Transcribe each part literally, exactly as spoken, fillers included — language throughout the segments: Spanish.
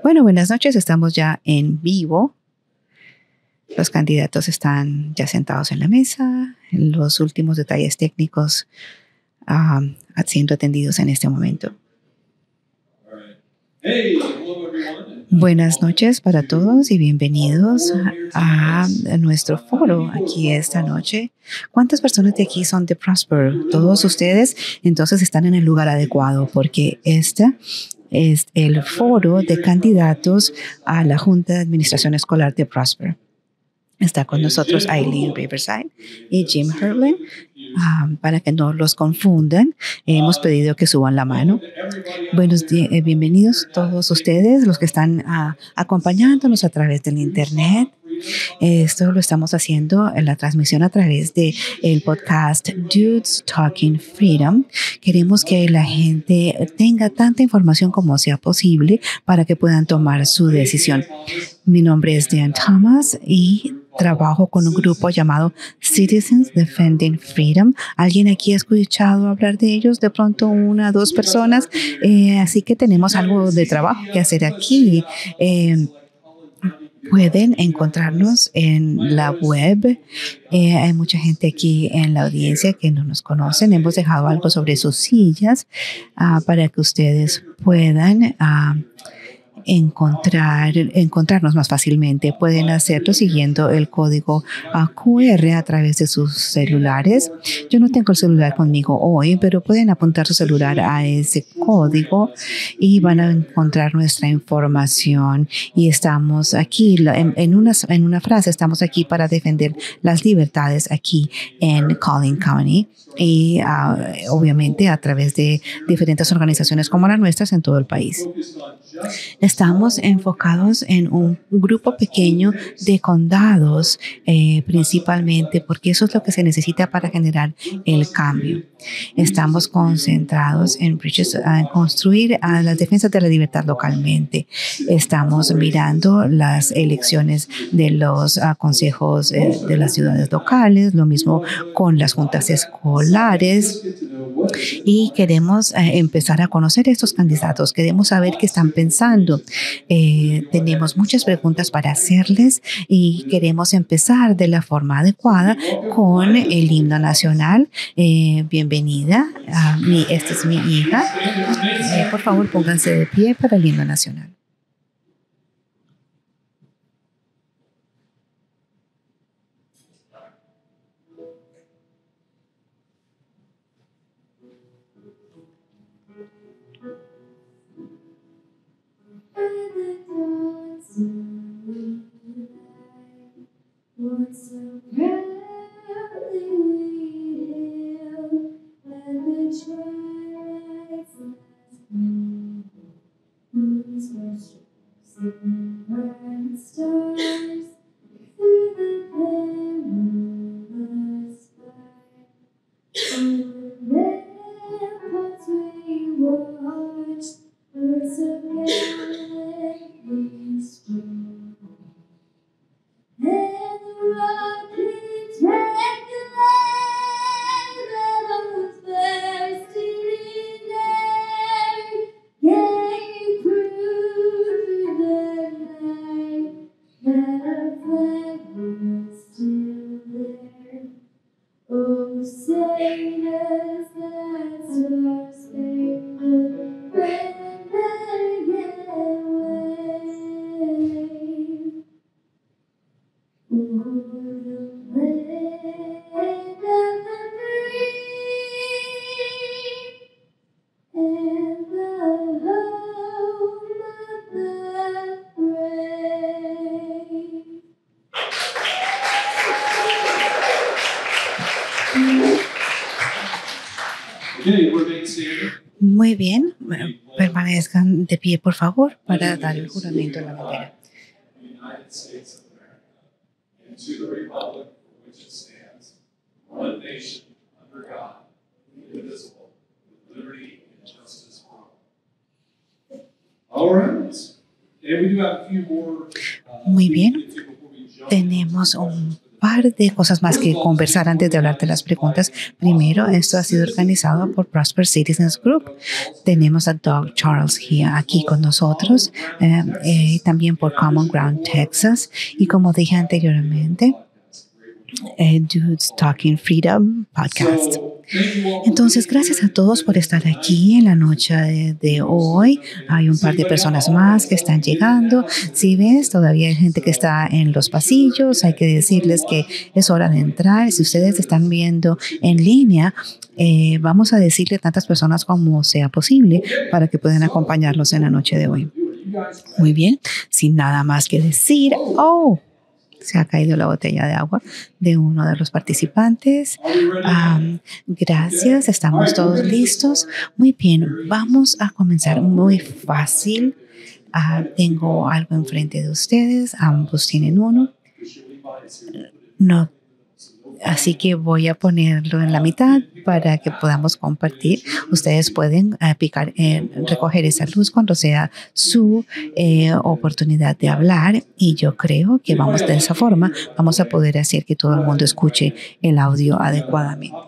Bueno, buenas noches. Estamos ya en vivo. Los candidatos están ya sentados en la mesa. Los últimos detalles técnicos um, siendo atendidos en este momento. Buenas noches para todos y bienvenidos a, a nuestro foro aquí esta noche. ¿Cuántas personas de aquí son de Prosper? Todos ustedes entonces están en el lugar adecuado porque esta es el foro de candidatos a la Junta de Administración Escolar de Prosper. Está con nosotros Eileen Riverside y Jim Herlin. Um, para que no los confundan, hemos pedido que suban la mano. Buenos días, eh, bienvenidos todos ustedes, los que están uh, acompañándonos a través del Internet. Esto lo estamos haciendo en la transmisión a través de el podcast Dudes Talking Freedom. Queremos que la gente tenga tanta información como sea posible para que puedan tomar su decisión. Mi nombre es Dan Thomas y trabajo con un grupo llamado Citizens Defending Freedom. ¿Alguien aquí ha escuchado hablar de ellos? De pronto una, dos personas. Eh, así que tenemos algo de trabajo que hacer aquí. Eh, Pueden encontrarnos en la web. Eh, hay mucha gente aquí en la audiencia que no nos conocen. Hemos dejado algo sobre sus sillas uh, para que ustedes puedan uh, encontrar, encontrarnos más fácilmente. Pueden hacerlo siguiendo el código uh, Q R a través de sus celulares. Yo no tengo el celular conmigo hoy, pero pueden apuntar su celular a ese código y van a encontrar nuestra información. Y estamos aquí, en, en, una, en una frase, estamos aquí para defender las libertades aquí en Collin County. Y uh, obviamente a través de diferentes organizaciones como las nuestras en todo el país. Estamos enfocados en un grupo pequeño de condados eh, principalmente porque eso es lo que se necesita para generar el cambio. Estamos concentrados en, en construir a las defensas de la libertad localmente. Estamos mirando las elecciones de los uh, consejos eh, de las ciudades locales, lo mismo con las juntas escolares. Y queremos eh, empezar a conocer a estos candidatos, queremos saber qué están pensando. Eh, tenemos muchas preguntas para hacerles y queremos empezar de la forma adecuada con el himno nacional. Eh, bienvenida, a mi, esta es mi hija. Eh, por favor, pónganse de pie para el himno nacional. Once so proudly we hailed, and the twilight's last gleam, whose worship and bright stars through the perilous fight. On the ramparts we watched, birds of gallantly strong. And the rockets wrecked the land, rebels bursting in air, gave proof through the night that our flag was still there. Oh, say does that star-spangled banner yet wave? For the land of the free and the home of the brave. Okay, we're being seated. Muy bien, permanezcan de pie por favor para dar el juramento a la bandera. To the republic for which it stands, one nation, under God, indivisible, with liberty and justice for all. All right. And we do have a few more. Muy bien. Tenemos un par de cosas más que conversar antes de hablar de las preguntas. Primero, esto ha sido organizado por Prosper Citizens Group. Tenemos a Doug Charles here, aquí con nosotros, eh, eh, también por Common Ground Texas. Y como dije anteriormente, eh, Dudes Talking Freedom Podcast. Entonces, gracias a todos por estar aquí en la noche de, de hoy. Hay un par de personas más que están llegando. Si ves, todavía hay gente que está en los pasillos. Hay que decirles que es hora de entrar. Si ustedes están viendo en línea, eh, vamos a decirle a tantas personas como sea posible para que puedan acompañarlos en la noche de hoy. Muy bien, sin nada más que decir. ¡Oh! Se ha caído la botella de agua de uno de los participantes. Um, gracias, estamos todos listos. Muy bien, vamos a comenzar muy fácil. Uh, tengo algo enfrente de ustedes, ambos tienen uno. No, así que voy a ponerlo en la mitad para que podamos compartir. Ustedes pueden uh, picar, eh, recoger esa luz cuando sea su eh, oportunidad de hablar, y yo creo que vamos de esa forma, vamos a poder hacer que todo el mundo escuche el audio adecuadamente.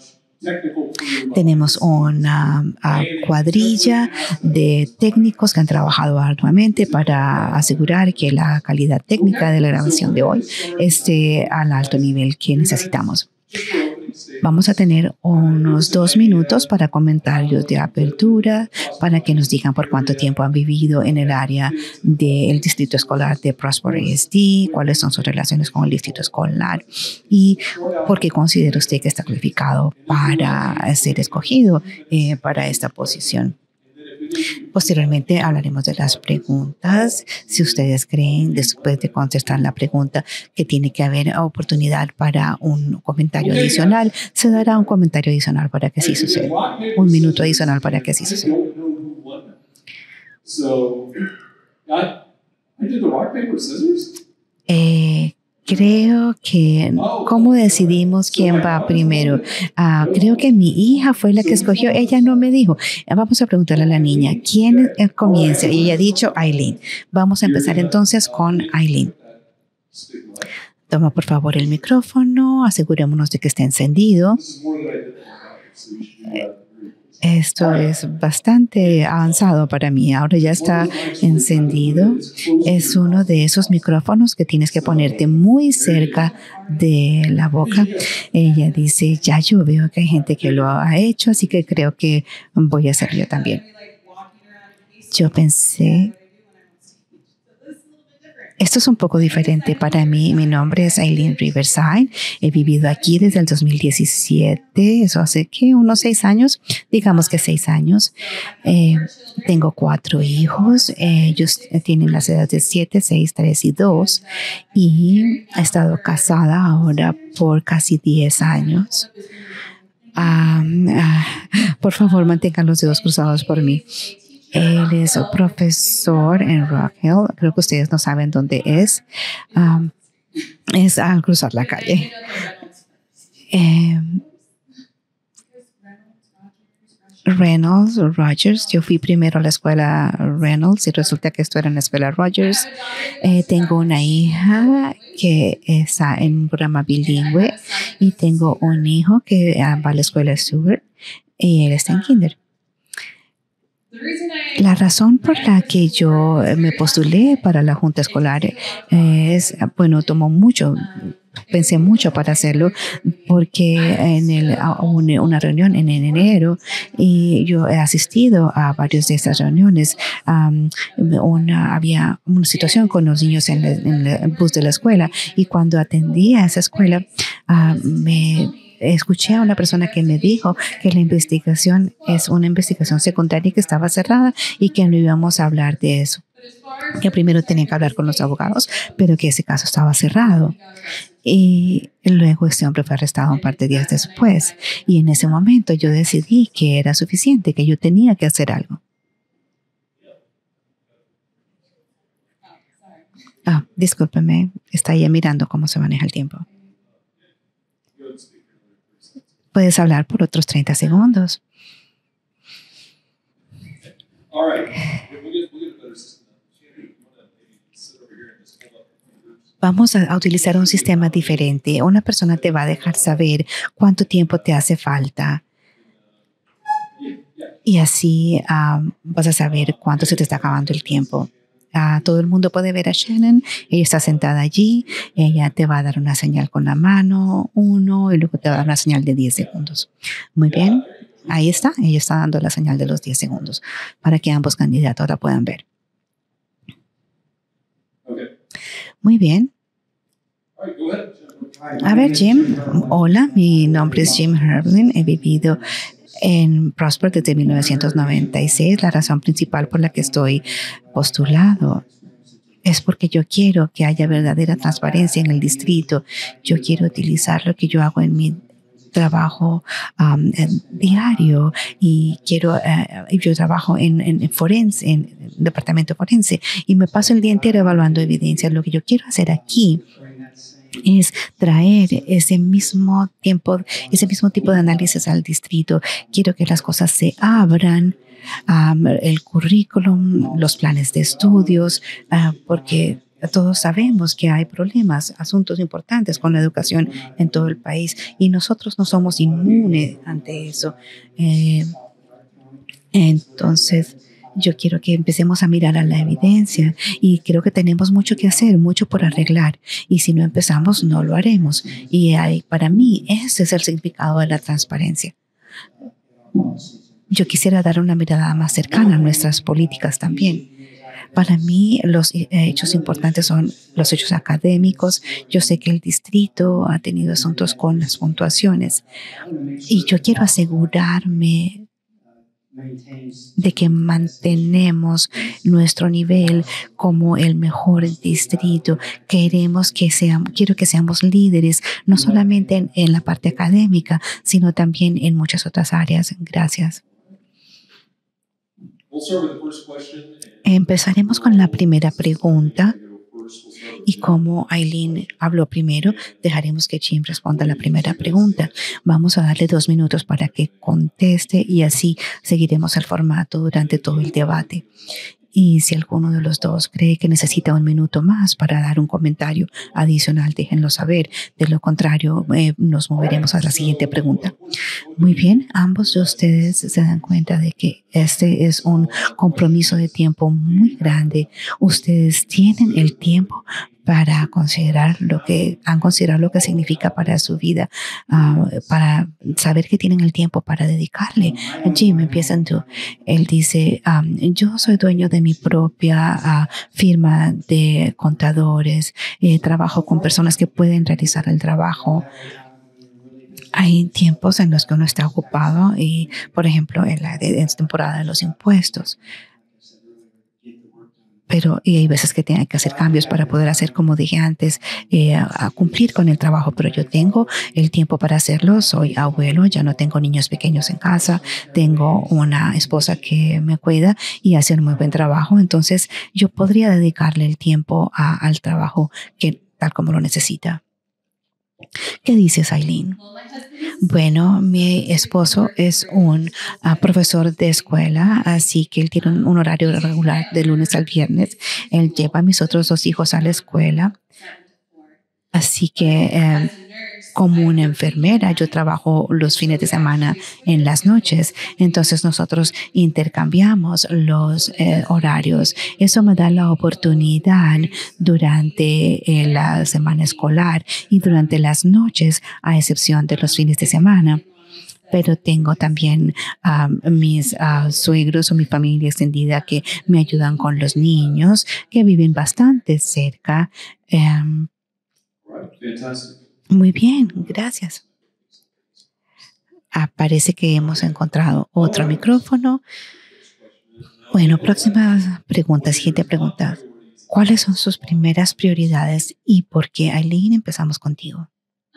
Tenemos una uh, cuadrilla de técnicos que han trabajado arduamente para asegurar que la calidad técnica de la grabación de hoy esté al alto nivel que necesitamos. Vamos a tener unos dos minutos para comentarios de apertura, para que nos digan por cuánto tiempo han vivido en el área del distrito escolar de Prosper A S D, cuáles son sus relaciones con el distrito escolar y por qué considera usted que está calificado para ser escogido eh, para esta posición. Posteriormente hablaremos de las preguntas. Si ustedes creen, después de contestar la pregunta, que tiene que haber oportunidad para un comentario adicional, se dará un comentario adicional para que así suceda. Un minuto adicional para que así suceda. Eh, Creo que, ¿cómo decidimos quién va primero? Uh, creo que mi hija fue la que escogió. Ella no me dijo. Vamos a preguntarle a la niña, ¿quién comienza? Y ella ha dicho Aileen. Vamos a empezar entonces con Aileen. Toma por favor el micrófono. Asegurémonos de que esté encendido. Esto es bastante avanzado para mí. Ahora ya está encendido. Es uno de esos micrófonos que tienes que ponerte muy cerca de la boca. Ella dice, ya yo veo que hay gente que lo ha hecho, así que creo que voy a hacerlo yo también. Yo pensé... Esto es un poco diferente para mí. Mi nombre es Aileen Riverside. He vivido aquí desde el dos mil diecisiete. Eso hace que unos seis años, digamos que seis años. Eh, tengo cuatro hijos. Eh, ellos tienen las edades de siete, seis, tres y dos. Y he estado casada ahora por casi diez años. Um, uh, por favor, mantengan los dedos cruzados por mí. Él es profesor en Rock Hill. Creo que ustedes no saben dónde es. Um, es al cruzar la calle. Eh, Reynolds o Rogers. Yo fui primero a la escuela Reynolds y resulta que esto era en la escuela Rogers. Eh, tengo una hija que está en un programa bilingüe y tengo un hijo que va a la escuela Stewart y él está en kinder. La razón por la que yo me postulé para la junta escolar es, bueno, tomó mucho, pensé mucho para hacerlo, porque en el, una reunión en enero y yo he asistido a varias de estas reuniones. Um, una, había una situación con los niños en, la, en el bus de la escuela y cuando atendí a esa escuela uh, me escuché a una persona que me dijo que la investigación es una investigación secundaria que estaba cerrada y que no íbamos a hablar de eso. Que primero tenía que hablar con los abogados, pero que ese caso estaba cerrado. Y luego este hombre fue arrestado un par de días después. Y en ese momento yo decidí que era suficiente, que yo tenía que hacer algo. Ah, discúlpeme, está ahí mirando cómo se maneja el tiempo. Puedes hablar por otros treinta segundos. Vamos a, a utilizar un sistema diferente. Una persona te va a dejar saber cuánto tiempo te hace falta y así um, vas a saber cuánto se te está acabando el tiempo. Uh, todo el mundo puede ver a Shannon. Ella está sentada allí. Ella te va a dar una señal con la mano, uno, y luego te va a dar una señal de diez segundos. Muy bien. Ahí está. Ella está dando la señal de los diez segundos para que ambos candidatos la puedan ver. Muy bien. A ver, Jim. Hola, mi nombre es Jim Herblin. He vivido en Prosper desde mil novecientos noventa y seis. La razón principal por la que estoy postulado es porque yo quiero que haya verdadera transparencia en el distrito. Yo quiero utilizar lo que yo hago en mi trabajo um, en diario y quiero, uh, yo trabajo en, en forense, en el departamento forense y me paso el día entero evaluando evidencia. Lo que yo quiero hacer aquí es traer ese mismo tiempo, ese mismo tipo de análisis al distrito. Quiero que las cosas se abran, um, el currículum, los planes de estudios, uh, porque todos sabemos que hay problemas, asuntos importantes con la educación en todo el país y nosotros no somos inmunes ante eso. Eh, entonces, yo quiero que empecemos a mirar a la evidencia y creo que tenemos mucho que hacer, mucho por arreglar. Y si no empezamos, no lo haremos. Y hay, para mí, ese es el significado de la transparencia. Yo quisiera dar una mirada más cercana a nuestras políticas también. Para mí, los hechos importantes son los hechos académicos. Yo sé que el distrito ha tenido asuntos con las puntuaciones y yo quiero asegurarme de que mantenemos nuestro nivel como el mejor distrito. Queremos que seamos, quiero que seamos líderes, no solamente en, en la parte académica, sino también en muchas otras áreas. Gracias. Empezaremos con la primera pregunta. Y como Aileen habló primero, dejaremos que Jim responda la primera pregunta. Vamos a darle dos minutos para que conteste y así seguiremos el formato durante todo el debate. Y si alguno de los dos cree que necesita un minuto más para dar un comentario adicional, déjenlo saber. De lo contrario, eh, nos moveremos a la siguiente pregunta. Muy bien, ambos de ustedes se dan cuenta de que este es un compromiso de tiempo muy grande. Ustedes tienen el tiempo para considerar lo que han considerado lo que significa para su vida, uh, para saber que tienen el tiempo para dedicarle. Jim, empiezan tú. Él dice, um, yo soy dueño de mi propia uh, firma de contadores, eh, trabajo con personas que pueden realizar el trabajo. Hay tiempos en los que uno está ocupado y, por ejemplo, en la de, en temporada de los impuestos. Pero y hay veces que tienen que hacer cambios para poder hacer, como dije antes, eh, a, a cumplir con el trabajo. Pero yo tengo el tiempo para hacerlo. Soy abuelo, ya no tengo niños pequeños en casa. Tengo una esposa que me cuida y hace un muy buen trabajo. Entonces, yo podría dedicarle el tiempo a, al trabajo que tal como lo necesita. ¿Qué dices, Aileen? Bueno, mi esposo es un uh, profesor de escuela, así que él tiene un, un horario regular de lunes al viernes. Él lleva a mis otros dos hijos a la escuela. Así que eh, como una enfermera, yo trabajo los fines de semana en las noches. Entonces nosotros intercambiamos los eh, horarios. Eso me da la oportunidad durante eh, la semana escolar y durante las noches, a excepción de los fines de semana. Pero tengo también um, mis uh, suegros o mi familia extendida que me ayudan con los niños que viven bastante cerca. Um, Muy bien, gracias. Ah, parece que hemos encontrado otro micrófono. Bueno, próxima pregunta, siguiente pregunta. ¿Cuáles son sus primeras prioridades y por qué? Aileen, empezamos contigo.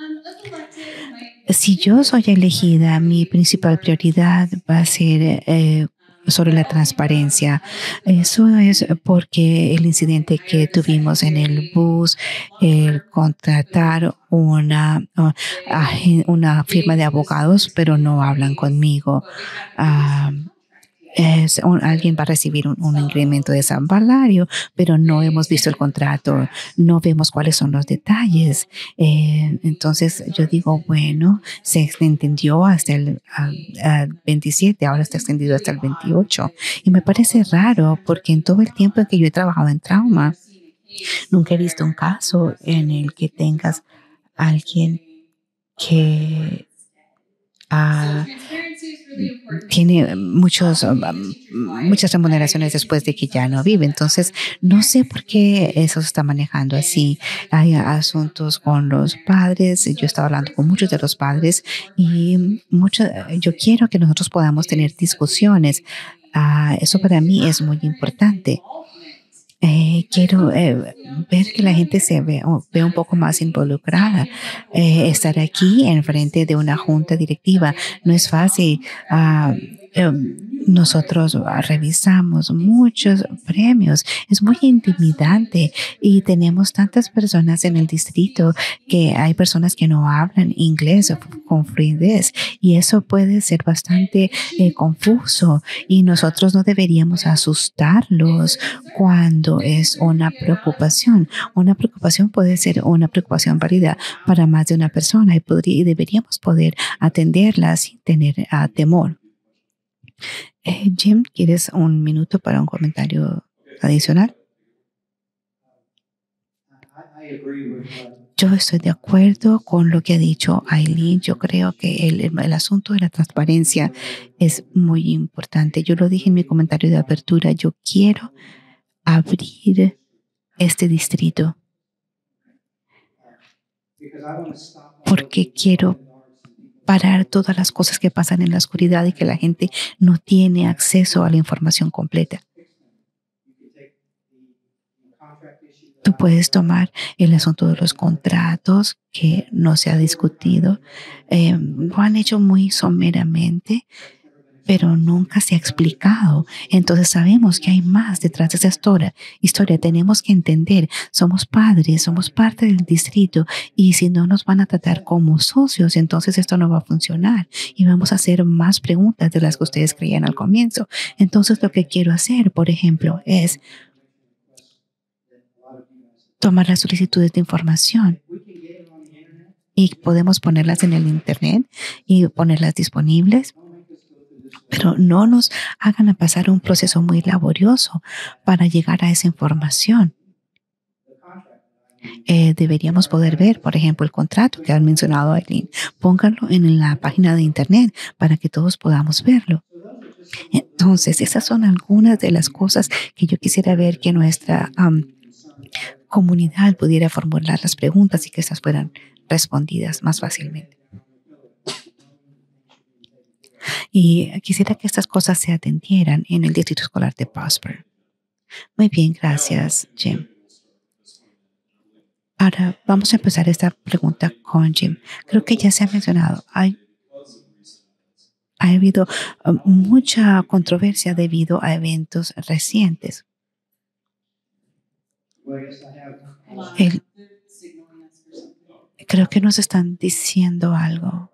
Si yo soy elegida, mi principal prioridad va a ser eh, sobre la transparencia. Eso es porque el incidente que tuvimos en el bus, el contratar una, una firma de abogados, pero no hablan conmigo. Uh, es un- alguien va a recibir un, un incremento de salario, pero no hemos visto el contrato, no vemos cuáles son los detalles. Eh, entonces yo digo, bueno, se entendió hasta el ah, ah, veintisiete, ahora está extendido hasta el veintiocho. Y me parece raro porque en todo el tiempo en que yo he trabajado en trauma, nunca he visto un caso en el que tengas alguien que ah, tiene muchos, um, muchas remuneraciones después de que ya no vive. Entonces, no sé por qué eso se está manejando así. Hay asuntos con los padres. Yo estaba hablando con muchos de los padres y mucho, yo quiero que nosotros podamos tener discusiones. Ah, eso para mí es muy importante. Eh, quiero eh, ver que la gente se ve, o- ve un poco más involucrada. Eh, estar aquí en frente de una junta directiva no es fácil. Ah, eh, nosotros ah, revisamos muchos premios. Es muy intimidante y tenemos tantas personas en el distrito que hay personas que no hablan inglés o con fluidez y eso puede ser bastante eh, confuso y nosotros no deberíamos asustarlos cuando es una preocupación. Una preocupación puede ser una preocupación válida para más de una persona y, podría, y deberíamos poder atenderla sin tener uh, temor. Eh, Jim, ¿quieres un minuto para un comentario adicional? Yo estoy de acuerdo con lo que ha dicho Aileen. Yo creo que el, el, el asunto de la transparencia es muy importante. Yo lo dije en mi comentario de apertura. Yo quiero abrir este distrito porque quiero parar todas las cosas que pasan en la oscuridad y que la gente no tiene acceso a la información completa. Tú puedes tomar el asunto de los contratos que no se ha discutido. Eh, lo han hecho muy someramente, pero nunca se ha explicado. Entonces sabemos que hay más detrás de esa historia. historia. Tenemos que entender, somos padres, somos parte del distrito y si no nos van a tratar como socios, entonces esto no va a funcionar y vamos a hacer más preguntas de las que ustedes creían al comienzo. Entonces lo que quiero hacer, por ejemplo, es tomar las solicitudes de información y podemos ponerlas en el internet y ponerlas disponibles. Pero no nos hagan pasar un proceso muy laborioso para llegar a esa información. Eh, deberíamos poder ver, por ejemplo, el contrato que han mencionado Aileen. Pónganlo en la página de internet para que todos podamos verlo. Entonces, esas son algunas de las cosas que yo quisiera ver que nuestra um, comunidad pudiera formular las preguntas y que estas fueran respondidas más fácilmente. Y quisiera que estas cosas se atendieran en el Distrito Escolar de Prosper. Muy bien, gracias, Jim. Ahora vamos a empezar esta pregunta con Jim. Creo que ya se ha mencionado, hay, ha habido uh, mucha controversia debido a eventos recientes. El, creo que nos están diciendo algo.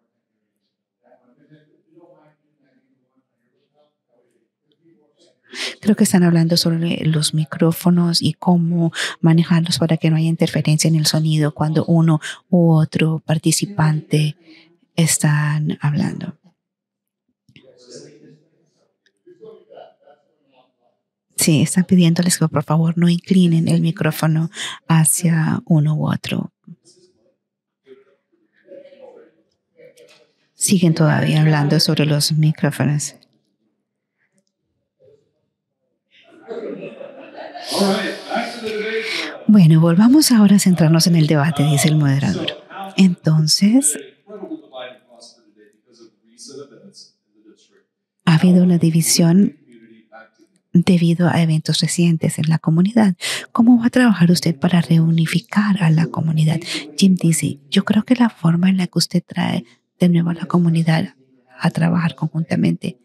Creo que están hablando sobre los micrófonos y cómo manejarlos para que no haya interferencia en el sonido cuando uno u otro participante están hablando. Sí, están pidiéndoles que por favor no inclinen el micrófono hacia uno u otro. Siguen todavía hablando sobre los micrófonos. Bueno, volvamos ahora a centrarnos en el debate, dice el moderador. Entonces, ha habido una división debido a eventos recientes en la comunidad. ¿Cómo va a trabajar usted para reunificar a la comunidad? Jim dice, yo creo que la forma en la que usted trae de nuevo a la comunidad a trabajar conjuntamente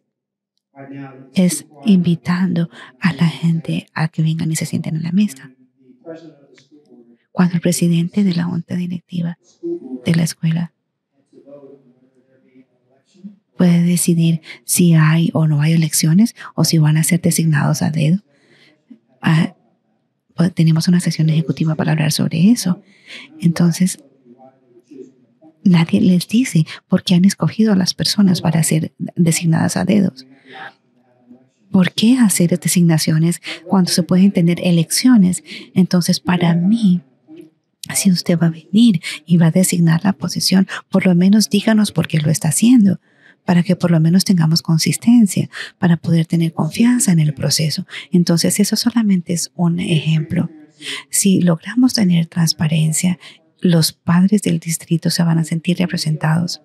es invitando a la gente a que vengan y se sienten en la mesa. Cuando el presidente de la junta directiva de la escuela puede decidir si hay o no hay elecciones o si van a ser designados a dedo. Ah, pues tenemos una sesión ejecutiva para hablar sobre eso. Entonces, nadie les dice por qué han escogido a las personas para ser designadas a dedos. ¿Por qué hacer designaciones cuando se pueden tener elecciones? Entonces, para mí, si usted va a venir y va a designar la posición, por lo menos díganos por qué lo está haciendo, para que por lo menos tengamos consistencia, para poder tener confianza en el proceso. Entonces, eso solamente es un ejemplo. Si logramos tener transparencia, los padres del distrito se van a sentir representados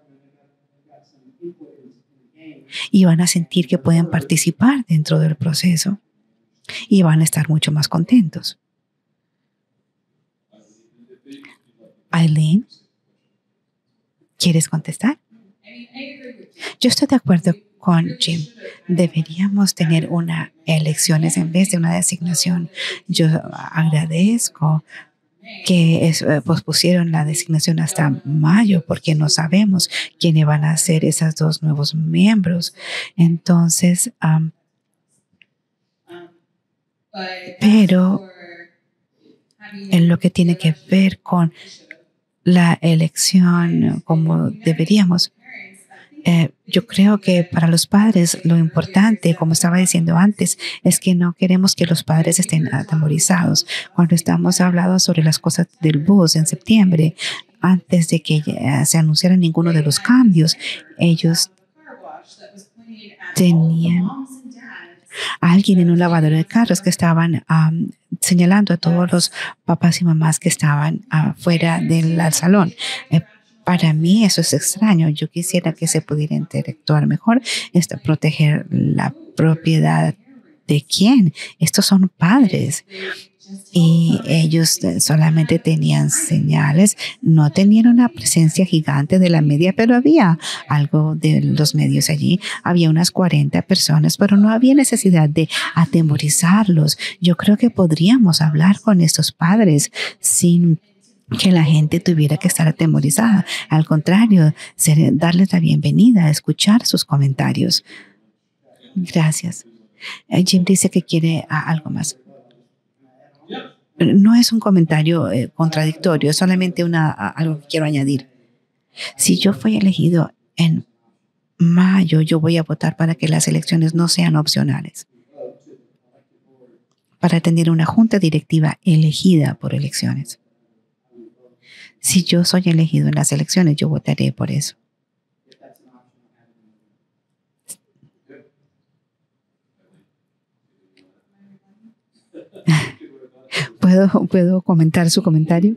y van a sentir que pueden participar dentro del proceso y van a estar mucho más contentos. Eileen, ¿quieres contestar? Yo estoy de acuerdo con Jim. Deberíamos tener una elecciones en vez de una designación. Yo agradezco que es, eh, pospusieron la designación hasta mayo porque no sabemos quiénes van a ser esos dos nuevos miembros. Entonces, um, pero en lo que tiene que ver con la elección como deberíamos, Eh, yo creo que para los padres lo importante, como estaba diciendo antes, es que no queremos que los padres estén atemorizados. Cuando estamos hablando sobre las cosas del bus en septiembre, antes de que ya se anunciara ninguno de los cambios, ellos tenían a alguien en un lavadero de carros que estaban um, señalando a todos los papás y mamás que estaban afuera del salón. Eh, Para mí eso es extraño. Yo quisiera que se pudiera interactuar mejor, esto, proteger la propiedad de quién. Estos son padres y ellos solamente tenían señales, no tenían una presencia gigante de la media, pero había algo de los medios allí. Había unas cuarenta personas, pero no había necesidad de atemorizarlos. Yo creo que podríamos hablar con estos padres sin que la gente tuviera que estar atemorizada. Al contrario, ser, darles la bienvenida, escuchar sus comentarios. Gracias. Eh, Jim dice que quiere ah, algo más. No es un comentario eh, contradictorio, es solamente una, ah, algo que quiero añadir. Si yo fui elegido en mayo, yo voy a votar para que las elecciones no sean opcionales, para tener una junta directiva elegida por elecciones. Si yo soy elegido en las elecciones, yo votaré por eso. ¿Puedo, ¿Puedo comentar su comentario?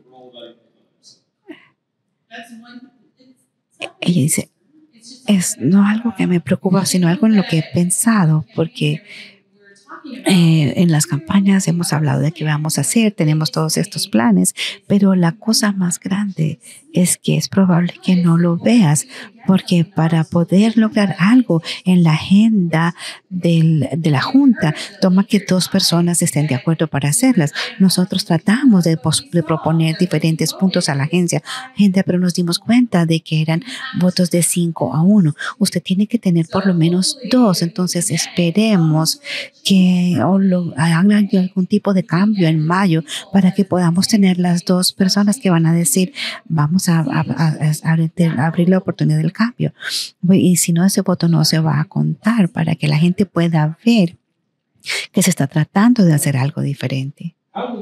Ella dice, es no algo que me preocupa, sino algo en lo que he pensado, porque Eh, en las campañas hemos hablado de qué vamos a hacer, tenemos todos estos planes, pero la cosa más grande es que es probable que no lo veas, porque para poder lograr algo en la agenda del, de la Junta, toma que dos personas estén de acuerdo para hacerlas. Nosotros tratamos de, pos, de proponer diferentes puntos a la agencia, agenda, pero nos dimos cuenta de que eran votos de cinco a uno. Usted tiene que tener por lo menos dos, entonces esperemos que o lo, hagan algún tipo de cambio en mayo para que podamos tener las dos personas que van a decir, vamos a, a, a, a abrir, a abrir la oportunidad del cambio. Y si no, ese voto no se va a contar para que la gente pueda ver que se está tratando de hacer algo diferente.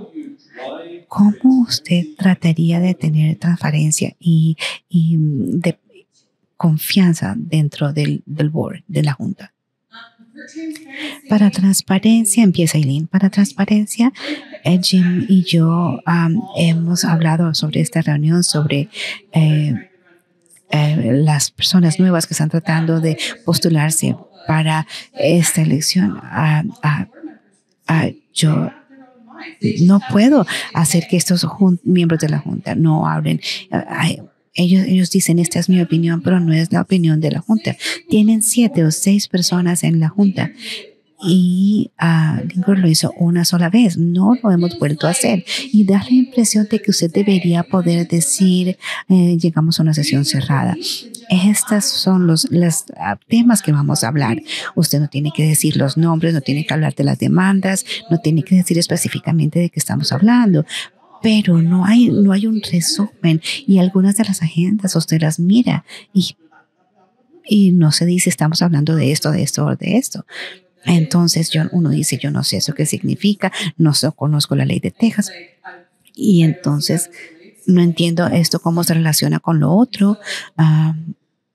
¿Cómo usted trataría de tener transparencia y, y de confianza dentro del, del board, de la Junta? Para transparencia, empieza Eileen. Para transparencia, eh, Jim y yo um, hemos hablado sobre esta reunión, sobre eh, eh, las personas nuevas que están tratando de postularse para esta elección. Uh, uh, uh, yo no puedo hacer que estos miembros de la Junta no hablen. Uh, Ellos, ellos dicen, esta es mi opinión, pero no es la opinión de la Junta. Tienen siete o seis personas en la Junta Y uh, Lincoln lo hizo una sola vez, no lo hemos vuelto a hacer. Y da la impresión de que usted debería poder decir, eh, llegamos a una sesión cerrada. Estos son los, los uh, temas que vamos a hablar. Usted no tiene que decir los nombres, no tiene que hablar de las demandas, no tiene que decir específicamente de qué estamos hablando. Pero no hay, no hay un resumen. Y algunas de las agendas usted las mira y, y no se dice estamos hablando de esto, de esto o de esto. Entonces yo, uno dice, yo no sé eso qué significa, no sé, conozco la ley de Texas. Y entonces no entiendo esto cómo se relaciona con lo otro. Um,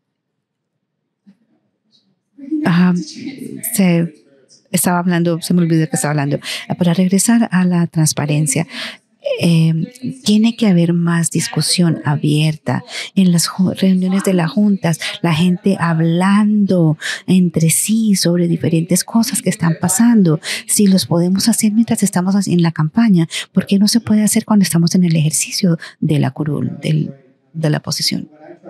um, se estaba hablando, se me olvidó que estaba hablando. Para regresar a la transparencia, Eh, tiene que haber más discusión abierta en las reuniones de las juntas, la gente hablando entre sí sobre diferentes cosas que están pasando. Si los podemos hacer mientras estamos en la campaña, ¿por qué no se puede hacer cuando estamos en el ejercicio de la curul, del, de la posición?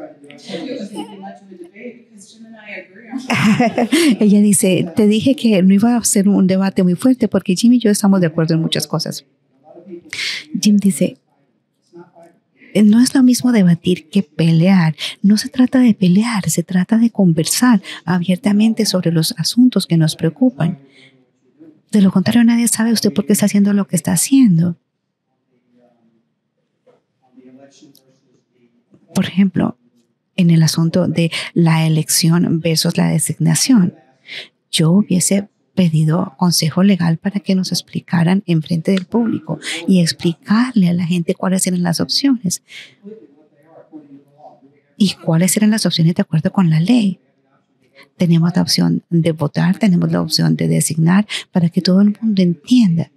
Ella dice, te dije que no iba a ser un debate muy fuerte porque Jim y yo estamos de acuerdo en muchas cosas. Jim dice, no es lo mismo debatir que pelear. No se trata de pelear, se trata de conversar abiertamente sobre los asuntos que nos preocupan. De lo contrario, nadie sabe usted por qué está haciendo lo que está haciendo. Por ejemplo, en el asunto de la elección versus la designación, yo hubiese pedido consejo legal para que nos explicaran en frente del público y explicarle a la gente cuáles eran las opciones y cuáles eran las opciones de acuerdo con la ley. Tenemos la opción de votar, tenemos la opción de designar para que todo el mundo entienda.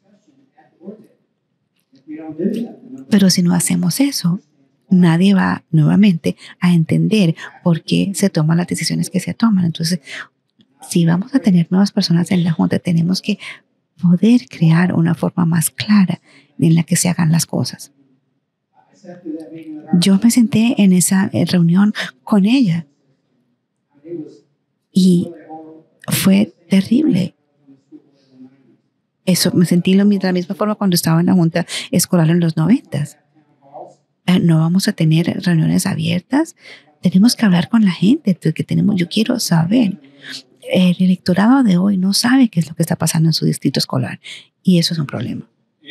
Pero si no hacemos eso, nadie va nuevamente a entender por qué se toman las decisiones que se toman. Entonces, si vamos a tener nuevas personas en la Junta, tenemos que poder crear una forma más clara en la que se hagan las cosas. Yo me senté en esa reunión con ella y fue terrible. Eso me sentí de la misma forma cuando estaba en la Junta Escolar en los noventas. No vamos a tener reuniones abiertas. Tenemos que hablar con la gente que tenemos. Yo quiero saber. El electorado de hoy no sabe qué es lo que está pasando en su distrito escolar y eso es un problema.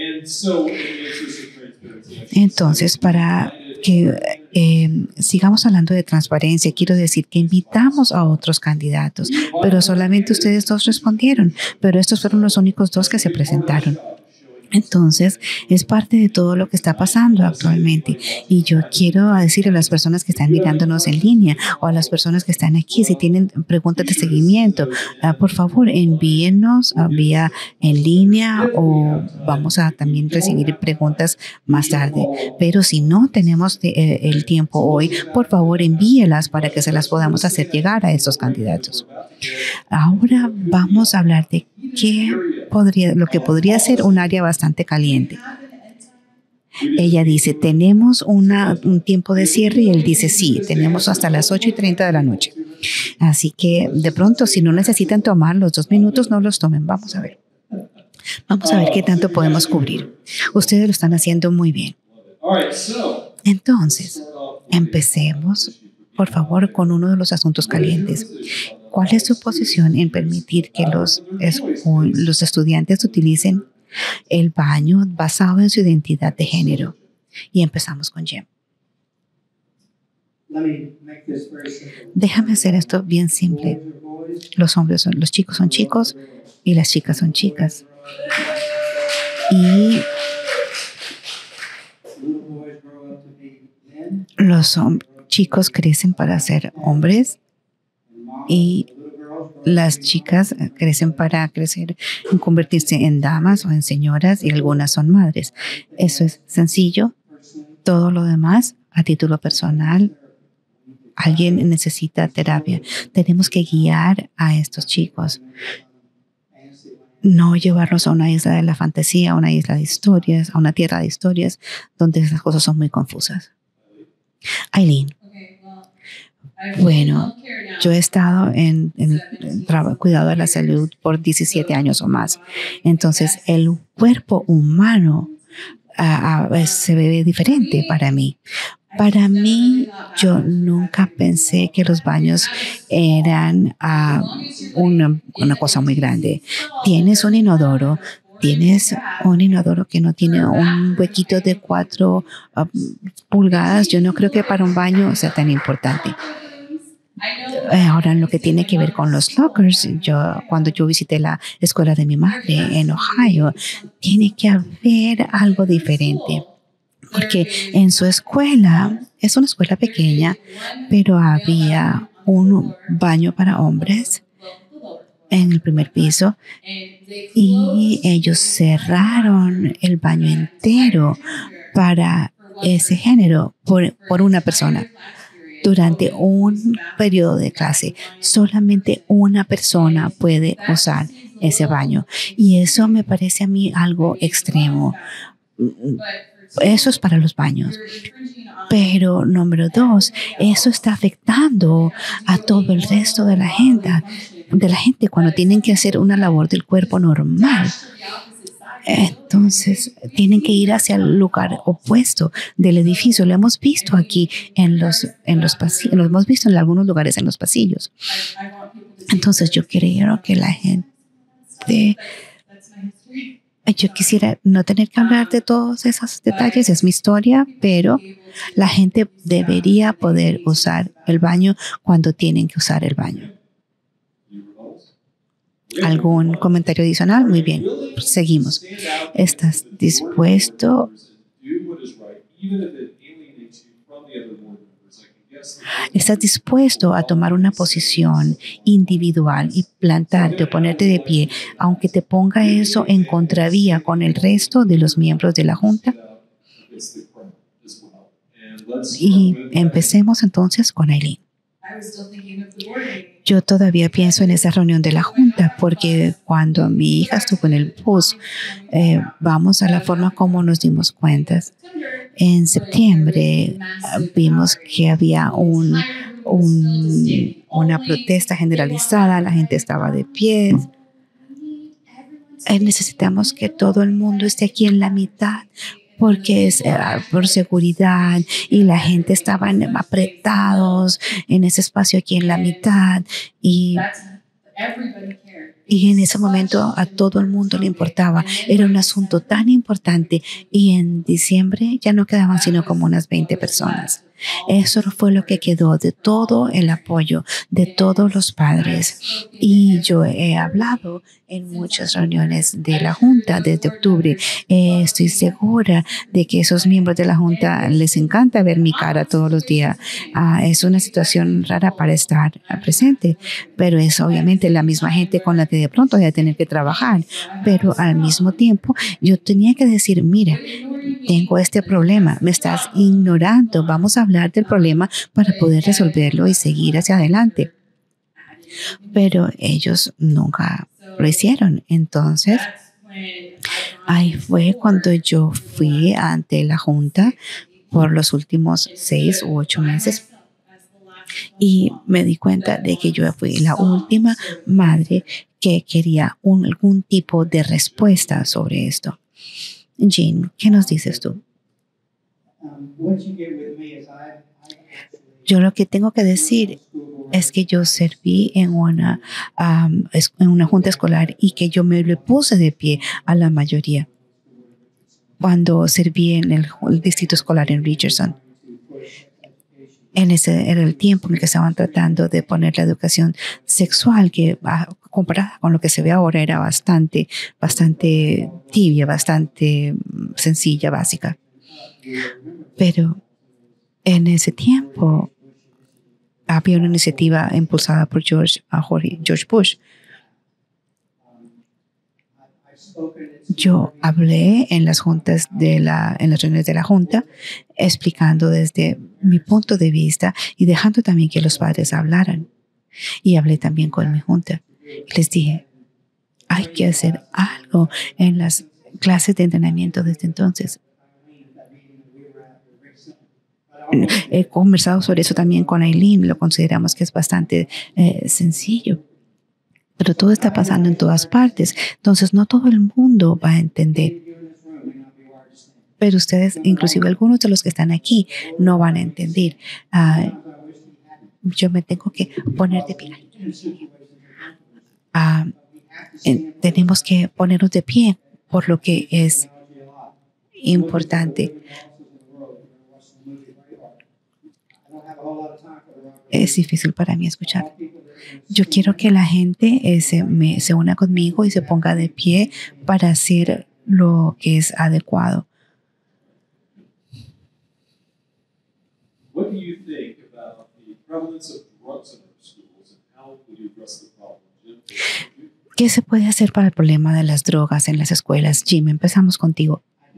Entonces, para que eh, sigamos hablando de transparencia, quiero decir que invitamos a otros candidatos, pero solamente ustedes dos respondieron, pero estos fueron los únicos dos que se presentaron. Entonces, es parte de todo lo que está pasando actualmente. Y yo quiero decir a las personas que están mirándonos en línea o a las personas que están aquí, si tienen preguntas de seguimiento, uh, por favor, envíennos uh, vía en línea o vamos a también recibir preguntas más tarde. Pero si no tenemos de, eh, el tiempo hoy, por favor, envíelas para que se las podamos hacer llegar a estos candidatos. Ahora vamos a hablar de qué podría, lo que podría ser un área bastante caliente. Ella dice, tenemos una, un tiempo de cierre y él dice, sí, tenemos hasta las ocho y treinta de la noche. Así que de pronto, si no necesitan tomar los dos minutos, no los tomen. Vamos a ver. Vamos a ver qué tanto podemos cubrir. Ustedes lo están haciendo muy bien. Entonces, empecemos, por favor, con uno de los asuntos calientes. ¿Cuál es su posición en permitir que los, los estudiantes utilicen el baño basado en su identidad de género? Y empezamos con Jim. Déjame hacer esto bien simple. Los hombres son, los chicos son chicos y las chicas son chicas. Y los chicos crecen para ser hombres y las chicas crecen para crecer, en convertirse en damas o en señoras y algunas son madres. Eso es sencillo. Todo lo demás, a título personal, alguien necesita terapia. Tenemos que guiar a estos chicos. No llevarlos a una isla de la fantasía, a una isla de historias, a una tierra de historias, donde esas cosas son muy confusas. Aileen. Bueno, yo he estado en, en, en traba- cuidado de la salud por diecisiete años o más. Entonces, el cuerpo humano a, a veces se ve diferente para mí. Para mí, yo nunca pensé que los baños eran ah, una, una cosa muy grande. Tienes un inodoro, tienes un inodoro que no tiene un huequito de cuatro ah, pulgadas. Yo no creo que para un baño sea tan importante. Eh, Ahora, en lo que tiene que ver con los lockers, yo cuando yo visité la escuela de mi madre en Ohio, tiene que haber algo diferente. Porque en su escuela, es una escuela pequeña, pero había un baño para hombres en el primer piso y ellos cerraron el baño entero para ese género por, por una persona. Durante un periodo de clase, solamente una persona puede usar ese baño. Y eso me parece a mí algo extremo. Eso es para los baños. Pero número dos, eso está afectando a todo el resto de la gente, de la gente cuando tienen que hacer una labor del cuerpo normal. Entonces, tienen que ir hacia el lugar opuesto del edificio. Lo hemos visto aquí en los, en los pasillos, lo hemos visto en algunos lugares en los pasillos. Entonces, yo quiero que la gente, yo quisiera no tener que hablar de todos esos detalles, es mi historia, pero la gente debería poder usar el baño cuando tienen que usar el baño. ¿Algún comentario adicional? Muy bien, seguimos. ¿Estás dispuesto? ¿Estás dispuesto a tomar una posición individual y plantarte o ponerte de pie, aunque te ponga eso en contravía con el resto de los miembros de la Junta? Y empecemos entonces con Eileen. Yo todavía pienso en esa reunión de la Junta, porque cuando mi hija estuvo en el bus, eh, vamos a la forma como nos dimos cuenta. En septiembre uh, vimos que había un, un, una protesta generalizada, la gente estaba de pie. Eh, necesitamos que todo el mundo esté aquí en la mitad, porque es eh, por seguridad y la gente estaban apretados en ese espacio aquí en la mitad y y en ese momento a todo el mundo le importaba. Era un asunto tan importante y en diciembre ya no quedaban sino como unas veinte personas. Eso fue lo que quedó de todo el apoyo de todos los padres. Y yo he hablado en muchas reuniones de la Junta desde octubre. Eh, estoy segura de que esos miembros de la Junta les encanta ver mi cara todos los días. Ah, es una situación rara para estar presente, pero es obviamente la misma gente con la que de pronto voy a tener que trabajar. Pero al mismo tiempo yo tenía que decir, mira, tengo este problema, me estás ignorando, vamos a hablar del problema para poder resolverlo y seguir hacia adelante. Pero ellos nunca lo hicieron. Entonces, ahí fue cuando yo fui ante la Junta por los últimos seis u ocho meses y me di cuenta de que yo fui la última madre que quería un, algún tipo de respuesta sobre esto. Jean, ¿qué nos dices tú? Yo lo que tengo que decir es que yo serví en una, um, en una junta escolar y que yo me le puse de pie a la mayoría cuando serví en el, el distrito escolar en Richardson. En ese era el tiempo en el que estaban tratando de poner la educación sexual, que comparada con lo que se ve ahora era bastante, bastante tibia, bastante sencilla, básica. Pero en ese tiempo había una iniciativa impulsada por George, uh, George Bush. Yo hablé en las juntas de la, en las reuniones de la Junta, explicando desde mi punto de vista y dejando también que los padres hablaran. Y hablé también con mi Junta. Les dije, hay que hacer algo en las clases de entrenamiento desde entonces. he conversado sobre eso también con Aileen, lo consideramos que es bastante eh, sencillo. Pero todo está pasando en todas partes, entonces no todo el mundo va a entender. Pero ustedes, inclusive algunos de los que están aquí, no van a entender. Uh, yo me tengo que poner de pie. Uh, en, tenemos que ponernos de pie por lo que es importante. Es difícil para mí escuchar. Yo quiero que la gente eh, se, me, se una conmigo y se ponga de pie para hacer lo que es adecuado. What do you think about the prevalence of drugs in our schools and how would you address the problem? Jim? ¿Qué se puede hacer para el problema de las drogas en las escuelas? Jim, empezamos contigo.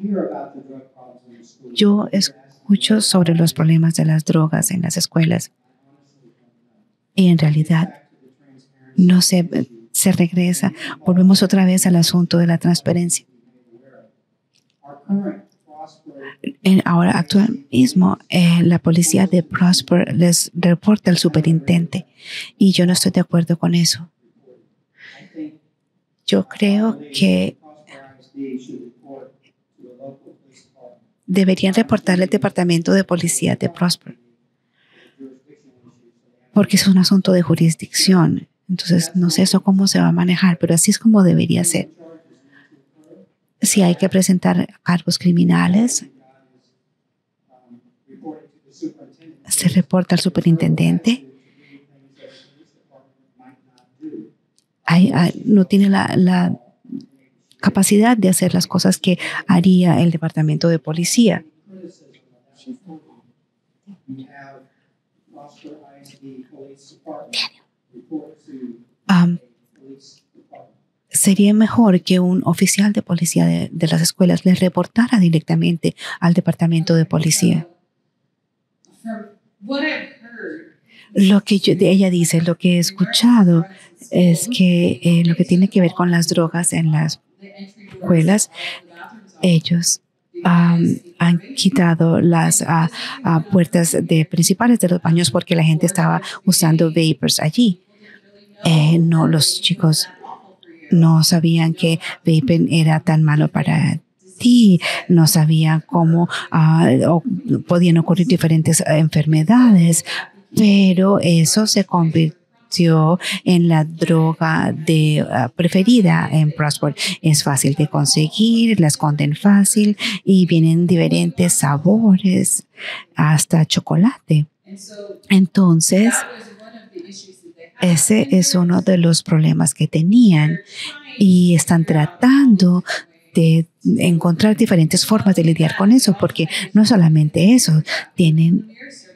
Yo escucho sobre los problemas de las drogas en las escuelas y en realidad no se, se regresa. Volvemos otra vez al asunto de la transparencia. En, ahora, actual mismo, eh, la policía de Prosper les reporta al superintendente y yo no estoy de acuerdo con eso. Yo creo que deberían reportarle al departamento de policía de Prosper porque es un asunto de jurisdicción. Entonces, no sé eso cómo se va a manejar, pero así es como debería ser. Si hay que presentar cargos criminales, se reporta al superintendente. Hay, hay, no tiene la, la capacidad de hacer las cosas que haría el departamento de policía. Um, sería mejor que un oficial de policía de, de las escuelas les reportara directamente al departamento de policía. Lo que yo, de ella dice, lo que he escuchado es que eh, lo que tiene que ver con las drogas en las escuelas, ellos um, han quitado las uh, uh, puertas de principales de los baños porque la gente estaba usando vapors allí. Eh, no, los chicos no sabían que vaping era tan malo para ti, no sabían cómo uh, o podían ocurrir diferentes uh, enfermedades, pero eso se convirtió en la droga de, uh, preferida en Prosper. Es fácil de conseguir, la esconden fácil y vienen diferentes sabores, hasta chocolate. Entonces, ese es uno de los problemas que tenían y están tratando de encontrar diferentes formas de lidiar con eso, porque no solamente eso, tienen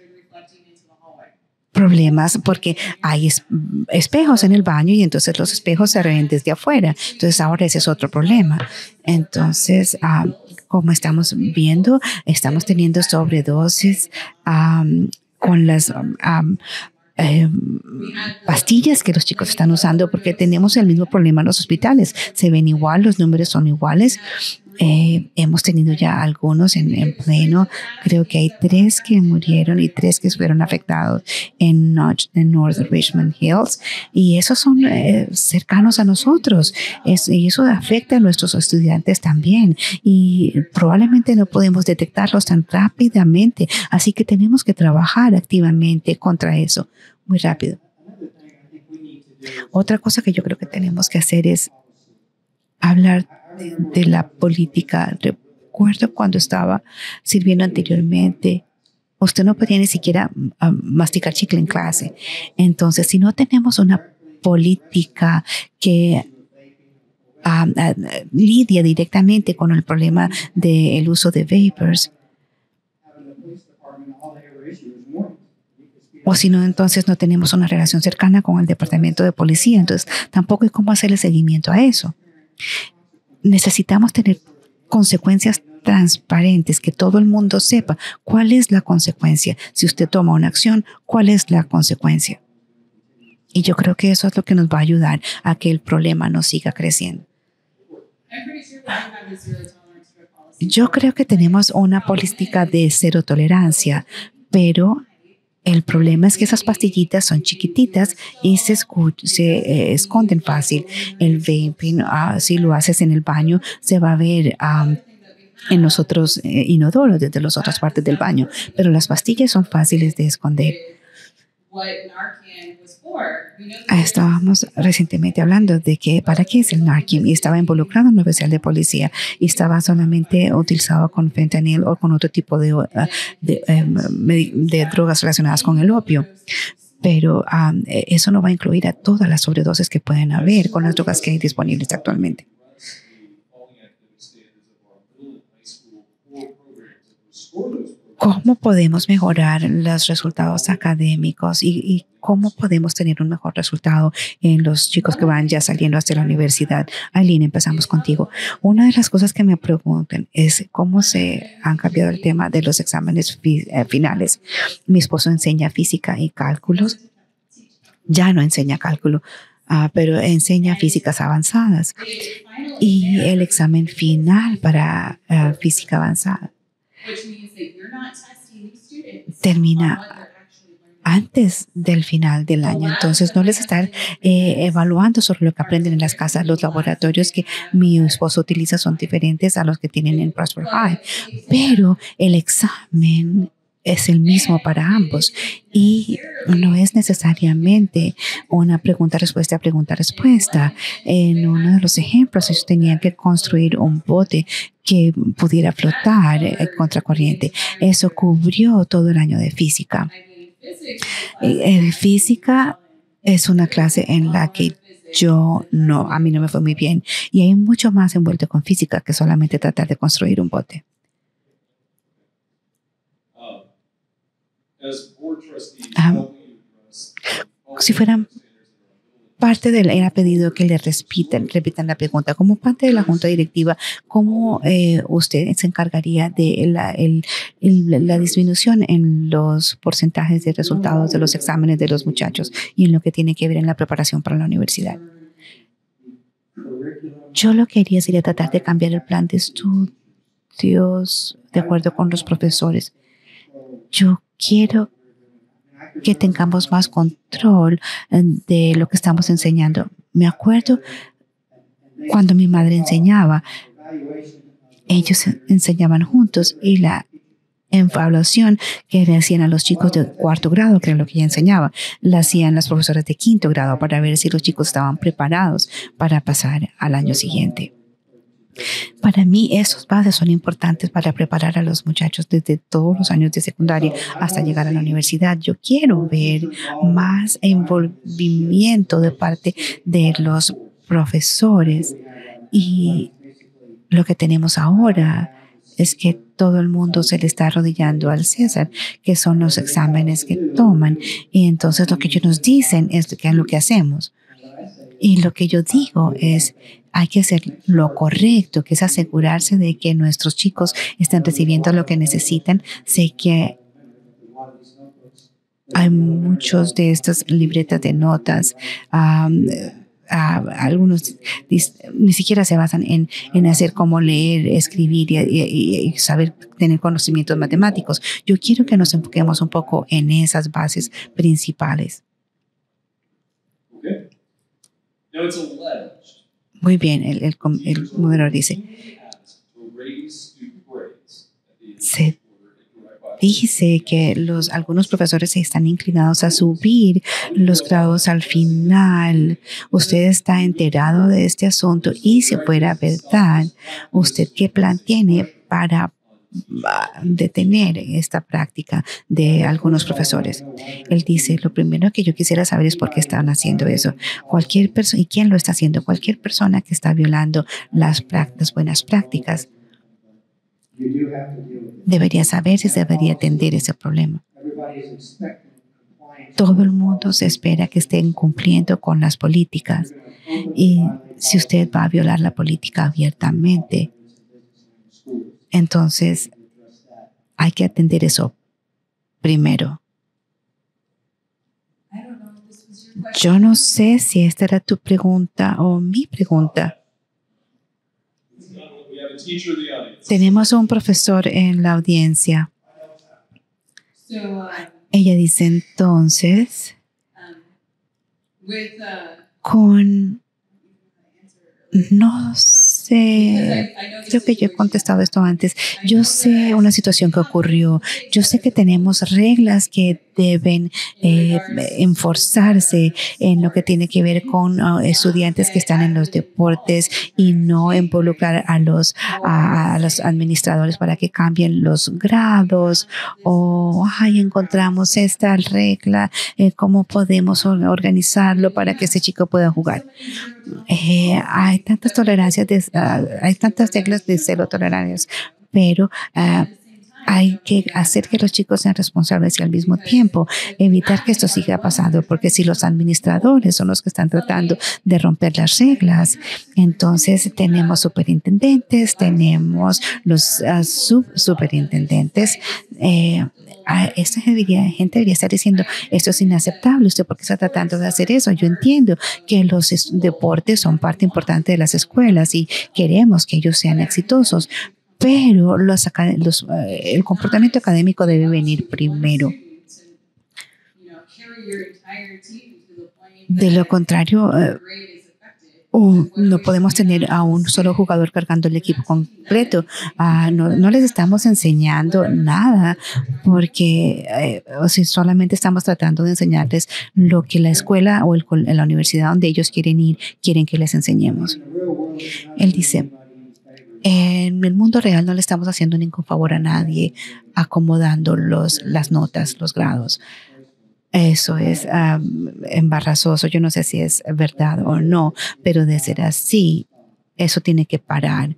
problemas porque hay es, espejos en el baño y entonces los espejos se ven desde afuera. Entonces ahora ese es otro problema. Entonces, uh, como estamos viendo, estamos teniendo sobredosis um, con las um, Eh, pastillas que los chicos están usando porque tenemos el mismo problema en los hospitales. Se ven igual, los números son iguales. Eh, hemos tenido ya algunos en, en pleno. Creo que hay tres que murieron y tres que fueron afectados en, en North Richmond Hills. Y esos son eh, cercanos a nosotros. Es, y eso afecta a nuestros estudiantes también. Y probablemente no podemos detectarlos tan rápidamente. Así que tenemos que trabajar activamente contra eso. Muy rápido. Otra cosa que yo creo que tenemos que hacer es hablar de, de la política. Recuerdo cuando estaba sirviendo anteriormente, usted no podía ni siquiera uh, masticar chicle en clase. Entonces, si no tenemos una política que uh, uh, lidia directamente con el problema del uso de vapors, o si no, entonces no tenemos una relación cercana con el departamento de policía. Entonces, tampoco hay cómo hacerle seguimiento a eso. Necesitamos tener consecuencias transparentes, que todo el mundo sepa cuál es la consecuencia. Si usted toma una acción, ¿cuál es la consecuencia? Y yo creo que eso es lo que nos va a ayudar a que el problema no siga creciendo. Yo creo que tenemos una política de cero tolerancia, pero el problema es que esas pastillitas son chiquititas y se, escu- se eh, esconden fácil. El vaping, ah, si lo haces en el baño, se va a ver um, en los otros eh, inodoros, desde las otras partes del baño. Pero las pastillas son fáciles de esconder. Ah, Estábamos recientemente hablando de que para qué es el Narcan y estaba involucrado en un oficial de policía y estaba solamente utilizado con fentanil o con otro tipo de, uh, de, um, medi- de drogas relacionadas con el opio. Pero um, eh, eso no va a incluir a todas las sobredosis que pueden haber con las drogas que hay disponibles actualmente. ¿Cómo podemos mejorar los resultados académicos y, y cómo podemos tener un mejor resultado en los chicos que van ya saliendo hacia la universidad? Aileen, empezamos contigo. Una de las cosas que me preguntan es cómo se han cambiado el tema de los exámenes fi- eh, finales. Mi esposo enseña física y cálculos. Ya no enseña cálculo, ah, pero enseña físicas avanzadas. Y el examen final para ah, física avanzada termina antes del final del año. Entonces, no les estar eh, evaluando sobre lo que aprenden en las casas. Los laboratorios que mi esposo utiliza son diferentes a los que tienen en Prosper High, pero el examen es el mismo para ambos y no es necesariamente una pregunta-respuesta, pregunta-respuesta. En uno de los ejemplos, ellos tenían que construir un bote que pudiera flotar eh, contracorriente. Eso cubrió todo el año de física. Eh, eh, física es una clase en la que yo no, a mí no me fue muy bien y hay mucho más envuelto con física que solamente tratar de construir un bote. Ah, si fueran parte del, era pedido que le repitan, repitan la pregunta. Como parte de la junta directiva, ¿cómo eh, usted se encargaría de la, el, el, la disminución en los porcentajes de resultados de los exámenes de los muchachos y en lo que tiene que ver en la preparación para la universidad? Yo lo que haría sería tratar de cambiar el plan de estudios de acuerdo con los profesores. Yo quiero que tengamos más control de lo que estamos enseñando. Me acuerdo cuando mi madre enseñaba, ellos enseñaban juntos y la evaluación que le hacían a los chicos de cuarto grado, que era lo que ella enseñaba, la hacían las profesoras de quinto grado para ver si los chicos estaban preparados para pasar al año siguiente. Para mí, esos bases son importantes para preparar a los muchachos desde todos los años de secundaria hasta llegar a la universidad. Yo quiero ver más envolvimiento de parte de los profesores y lo que tenemos ahora es que todo el mundo se le está arrodillando al César, que son los exámenes que toman. Y entonces lo que ellos nos dicen es que es lo que hacemos. Y lo que yo digo es, hay que hacer lo correcto, que es asegurarse de que nuestros chicos estén recibiendo lo que necesitan. Sé que hay muchos de estas libretas de notas, um, Uh, algunos dis, ni siquiera se basan en, en hacer cómo leer, escribir y, y, y saber tener conocimientos matemáticos. Yo quiero que nos enfoquemos un poco en esas bases principales. Muy bien, el, el, el moderador dice, se dice que los, algunos profesores están inclinados a subir los grados al final. ¿Usted está enterado de este asunto? Y si fuera verdad, ¿usted qué plan tiene para detener esta práctica de algunos profesores? Él dice, lo primero que yo quisiera saber es por qué están haciendo eso. Cualquier persona, ¿y quién lo está haciendo? Cualquier persona que está violando las, las buenas prácticas debería saber si se debería atender ese problema. Todo el mundo se espera que estén cumpliendo con las políticas. Y si usted va a violar la política abiertamente, entonces hay que atender eso primero. Yo no sé si esta era tu pregunta o mi pregunta. Tenemos un profesor en la audiencia. Ella dice entonces, con, no sé, creo que yo he contestado esto antes, yo sé una situación que ocurrió, yo sé que tenemos reglas que deben eh, enforzarse en lo que tiene que ver con uh, estudiantes que están en los deportes y no involucrar a los, a, a los administradores para que cambien los grados o ay, encontramos esta regla, eh, cómo podemos organizarlo para que ese chico pueda jugar. Eh, hay tantas tolerancias, de, uh, hay tantas reglas de cero tolerancias, pero uh, hay que hacer que los chicos sean responsables y al mismo tiempo evitar que esto siga pasando, porque si los administradores son los que están tratando de romper las reglas, entonces tenemos superintendentes, tenemos los uh, subsuperintendentes. Eh, esta gente debería estar diciendo, esto es inaceptable, ¿usted por qué está tratando de hacer eso? Yo entiendo que los deportes son parte importante de las escuelas y queremos que ellos sean exitosos, pero los, los, el comportamiento académico debe venir primero. De lo contrario, uh, uh, no podemos tener a un solo jugador cargando el equipo completo. Uh, no, no les estamos enseñando nada porque eh, o sea, solamente estamos tratando de enseñarles lo que la escuela o el, la universidad donde ellos quieren ir quieren que les enseñemos. Él dice, en el mundo real no le estamos haciendo ningún favor a nadie acomodando los, las notas, los grados. Eso es um, embarazoso. Yo no sé si es verdad o no, pero de ser así, eso tiene que parar.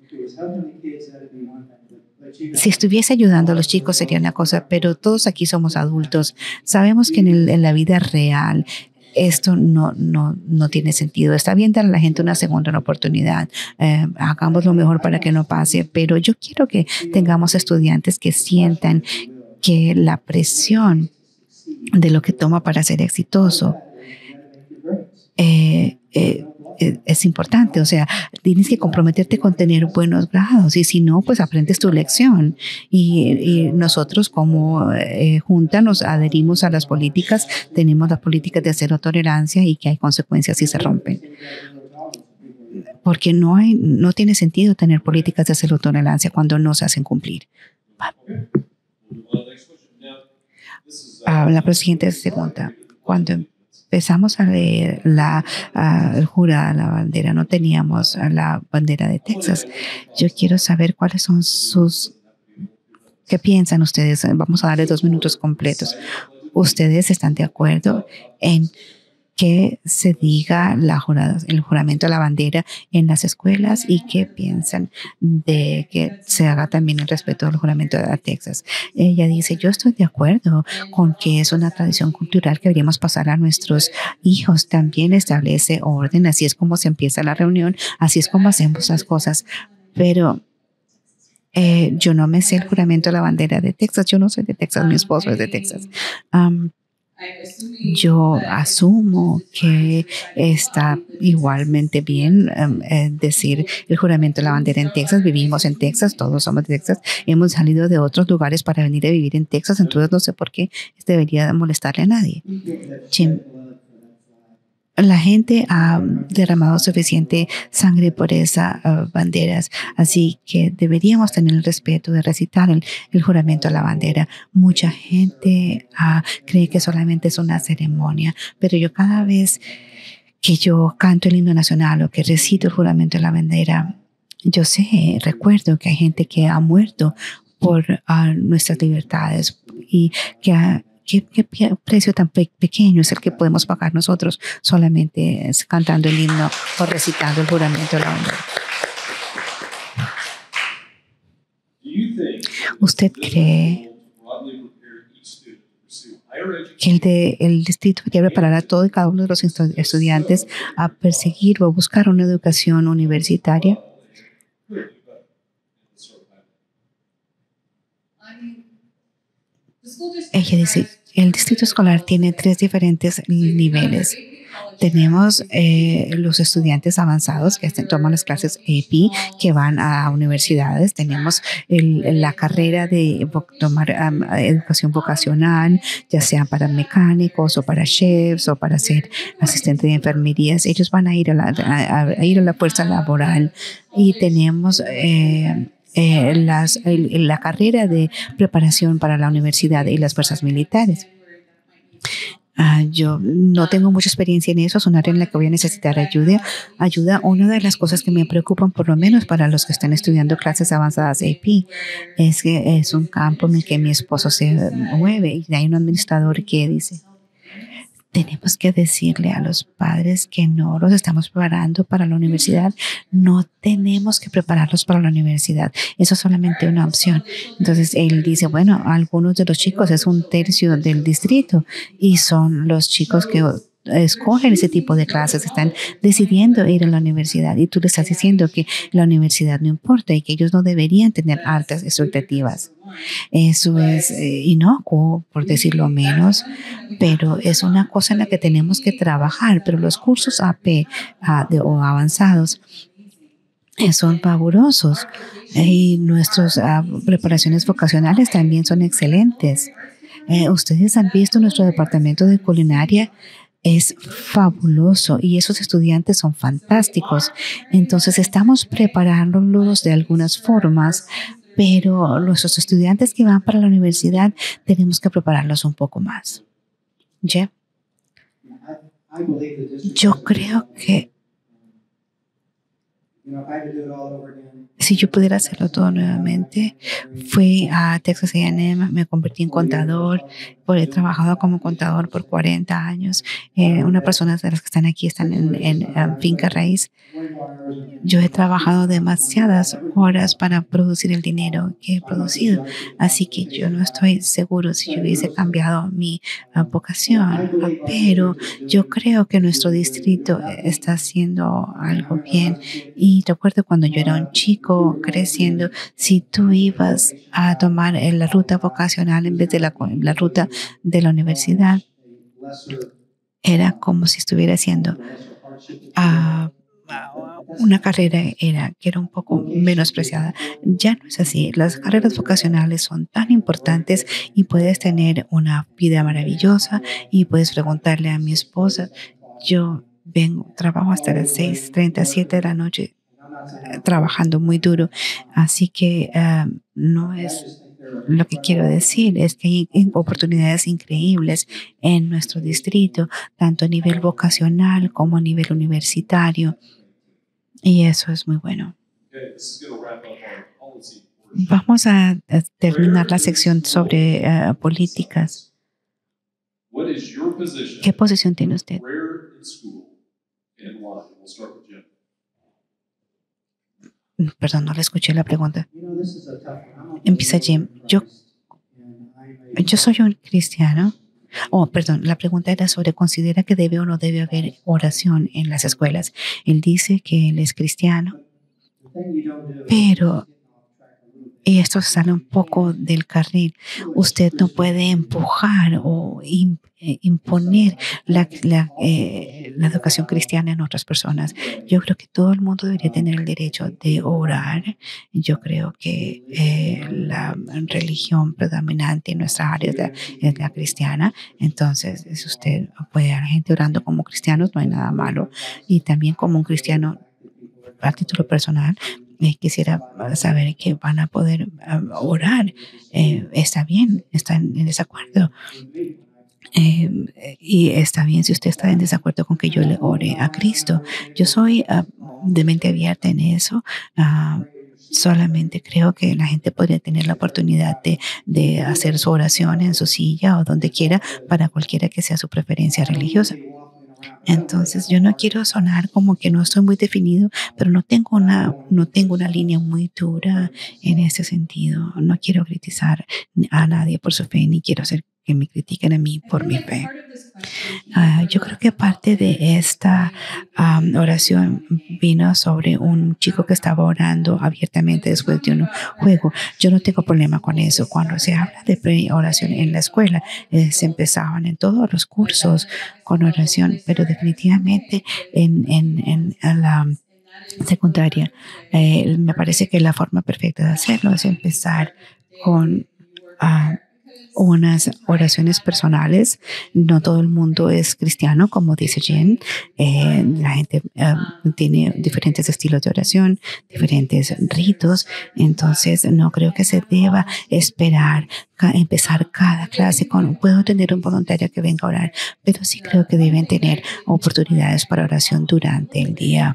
Si estuviese ayudando a los chicos sería una cosa, pero todos aquí somos adultos. Sabemos que en, el, en la vida real esto no, no, no tiene sentido. Está bien dar a la gente una segunda oportunidad. Eh, hagamos lo mejor para que no pase, pero yo quiero que tengamos estudiantes que sientan que la presión de lo que toma para ser exitoso eh, eh, es importante. O sea, tienes que comprometerte con tener buenos grados y si no, pues aprendes tu lección. Y, y nosotros como eh, junta nos adherimos a las políticas, tenemos las políticas de cero tolerancia y que hay consecuencias si se rompen. Porque no hay, no tiene sentido tener políticas de cero tolerancia cuando no se hacen cumplir. Ah, la siguiente pregunta. Cuando empezamos a leer la uh, el jurado, la bandera, no teníamos la bandera de Texas. Yo quiero saber cuáles son sus, ¿qué piensan ustedes? Vamos a darle dos minutos completos. ¿Ustedes están de acuerdo en que se diga la jurada, el juramento de la bandera en las escuelas y qué piensan de que se haga también el respeto al juramento de Texas? Ella dice, yo estoy de acuerdo con que es una tradición cultural que deberíamos pasar a nuestros hijos. También establece orden, así es como se empieza la reunión, así es como hacemos las cosas, pero eh, yo no me sé el juramento de la bandera de Texas, yo no soy de Texas, mi esposo es de Texas. Um, Yo asumo que está igualmente bien um, eh, decir el juramento de la bandera en Texas. Vivimos en Texas, todos somos de Texas. Hemos salido de otros lugares para venir a vivir en Texas, entonces no sé por qué debería molestarle a nadie. Jim, la gente ha derramado suficiente sangre por esas uh, banderas, así que deberíamos tener el respeto de recitar el, el juramento a la bandera. Mucha gente uh, cree que solamente es una ceremonia, pero yo cada vez que yo canto el himno nacional o que recito el juramento a la bandera, yo sé, recuerdo que hay gente que ha muerto por uh, nuestras libertades y que ha ¿Qué, qué precio tan pe- pequeño es el que podemos pagar nosotros solamente cantando el himno o recitando el juramento de la bandera? ¿Usted cree que el, de, el distrito quiere preparar a todo y cada uno de los estudiantes a perseguir o a buscar una educación universitaria? Ella dice, el distrito escolar tiene tres diferentes niveles. Tenemos eh, los estudiantes avanzados que hacen- toman las clases A P, que van a universidades. Tenemos el- la carrera de vo- tomar am, educación vocacional, ya sea para mecánicos o para chefs o para ser asistente de enfermerías. Ellos van a ir a la, a, a ir a la fuerza laboral. Y tenemos eh, eh, las, el- la carrera de preparación para la universidad y las fuerzas militares. Ah, yo no tengo mucha experiencia en eso, es un área en la que voy a necesitar ayuda. Ayuda, una de las cosas que me preocupan, por lo menos para los que están estudiando clases avanzadas A P, es que es un campo en el que mi esposo se mueve y hay un administrador que dice, tenemos que decirle a los padres que no los estamos preparando para la universidad. No tenemos que prepararlos para la universidad. Eso es solamente una opción. Entonces él dice, bueno, algunos de los chicos es un tercio del distrito y son los chicos que escogen ese tipo de clases, están decidiendo ir a la universidad y tú le estás diciendo que la universidad no importa y que ellos no deberían tener altas expectativas. Eso es eh, inocuo, por decirlo menos, pero es una cosa en la que tenemos que trabajar. Pero los cursos A P ah, de- o avanzados eh, son fabulosos eh, y nuestras ah, preparaciones vocacionales también son excelentes. Eh, ustedes han visto nuestro departamento de culinaria. Es fabuloso y esos estudiantes son fantásticos. Entonces estamos preparándolos de algunas formas, pero nuestros estudiantes que van para la universidad tenemos que prepararlos un poco más. Jeff, yo creo que si yo pudiera hacerlo todo nuevamente, fui a Texas A and M, me convertí en contador, pues he trabajado como contador por cuarenta años. Eh, una persona de las que están aquí están en, en um, finca raíz. Yo he trabajado demasiadas horas para producir el dinero que he producido, así que yo no estoy seguro si yo hubiese cambiado mi uh, vocación, uh, pero yo creo que nuestro distrito está haciendo algo bien. Y recuerdo cuando yo era un chico creciendo, si tú ibas a tomar eh, la ruta vocacional en vez de la, la ruta de la universidad, era como si estuviera haciendo uh, una carrera era, que era un poco menospreciada. Ya no es así. Las carreras vocacionales son tan importantes y puedes tener una vida maravillosa y puedes preguntarle a mi esposa, yo vengo, trabajo hasta las seis treinta, siete de la noche eh, trabajando muy duro. Así que uh, no es lo que quiero decir, es que hay oportunidades increíbles en nuestro distrito, tanto a nivel vocacional como a nivel universitario. Y eso es muy bueno. Vamos a, a terminar la sección sobre uh, políticas. ¿Qué posición tiene usted? Perdón, no le escuché la pregunta. Empieza Jim. Yo, yo soy un cristiano. Oh, perdón, la pregunta era sobre considera que debe o no debe haber oración en las escuelas. Él dice que él es cristiano, pero y esto sale un poco del carril. Usted no puede empujar o imponer la, la, eh, la educación cristiana en otras personas. Yo creo que todo el mundo debería tener el derecho de orar. Yo creo que eh, la religión predominante en nuestra área es la, es la cristiana. Entonces, si usted puede a la gente orando como cristianos, no hay nada malo. Y también como un cristiano a título personal, Eh, quisiera saber que van a poder uh, orar. Eh, está bien, están en desacuerdo. Eh, y está bien si usted está en desacuerdo con que yo le ore a Cristo. Yo soy uh, de mente abierta en eso. Uh, solamente creo que la gente podría tener la oportunidad de, de hacer su oración en su silla o donde quiera para cualquiera que sea su preferencia religiosa. Entonces, yo no quiero sonar como que no estoy muy definido, pero no tengo una, no tengo una línea muy dura en ese sentido. No quiero criticar a nadie por su fe, ni quiero ser que me critiquen a mí por mi fe. Uh, yo creo que parte de esta um, oración vino sobre un chico que estaba orando abiertamente después de un juego. Yo no tengo problema con eso. Cuando se habla de oración en la escuela, eh, se empezaban en todos los cursos con oración, pero definitivamente en, en, en, en la secundaria, eh, me parece que la forma perfecta de hacerlo es empezar con uh, unas oraciones personales. No todo el mundo es cristiano, como dice Jen. Eh, la gente uh, tiene diferentes estilos de oración, diferentes ritos. Entonces, no creo que se deba esperar ca- empezar cada clase con, puedo tener un voluntario que venga a orar, pero sí creo que deben tener oportunidades para oración durante el día.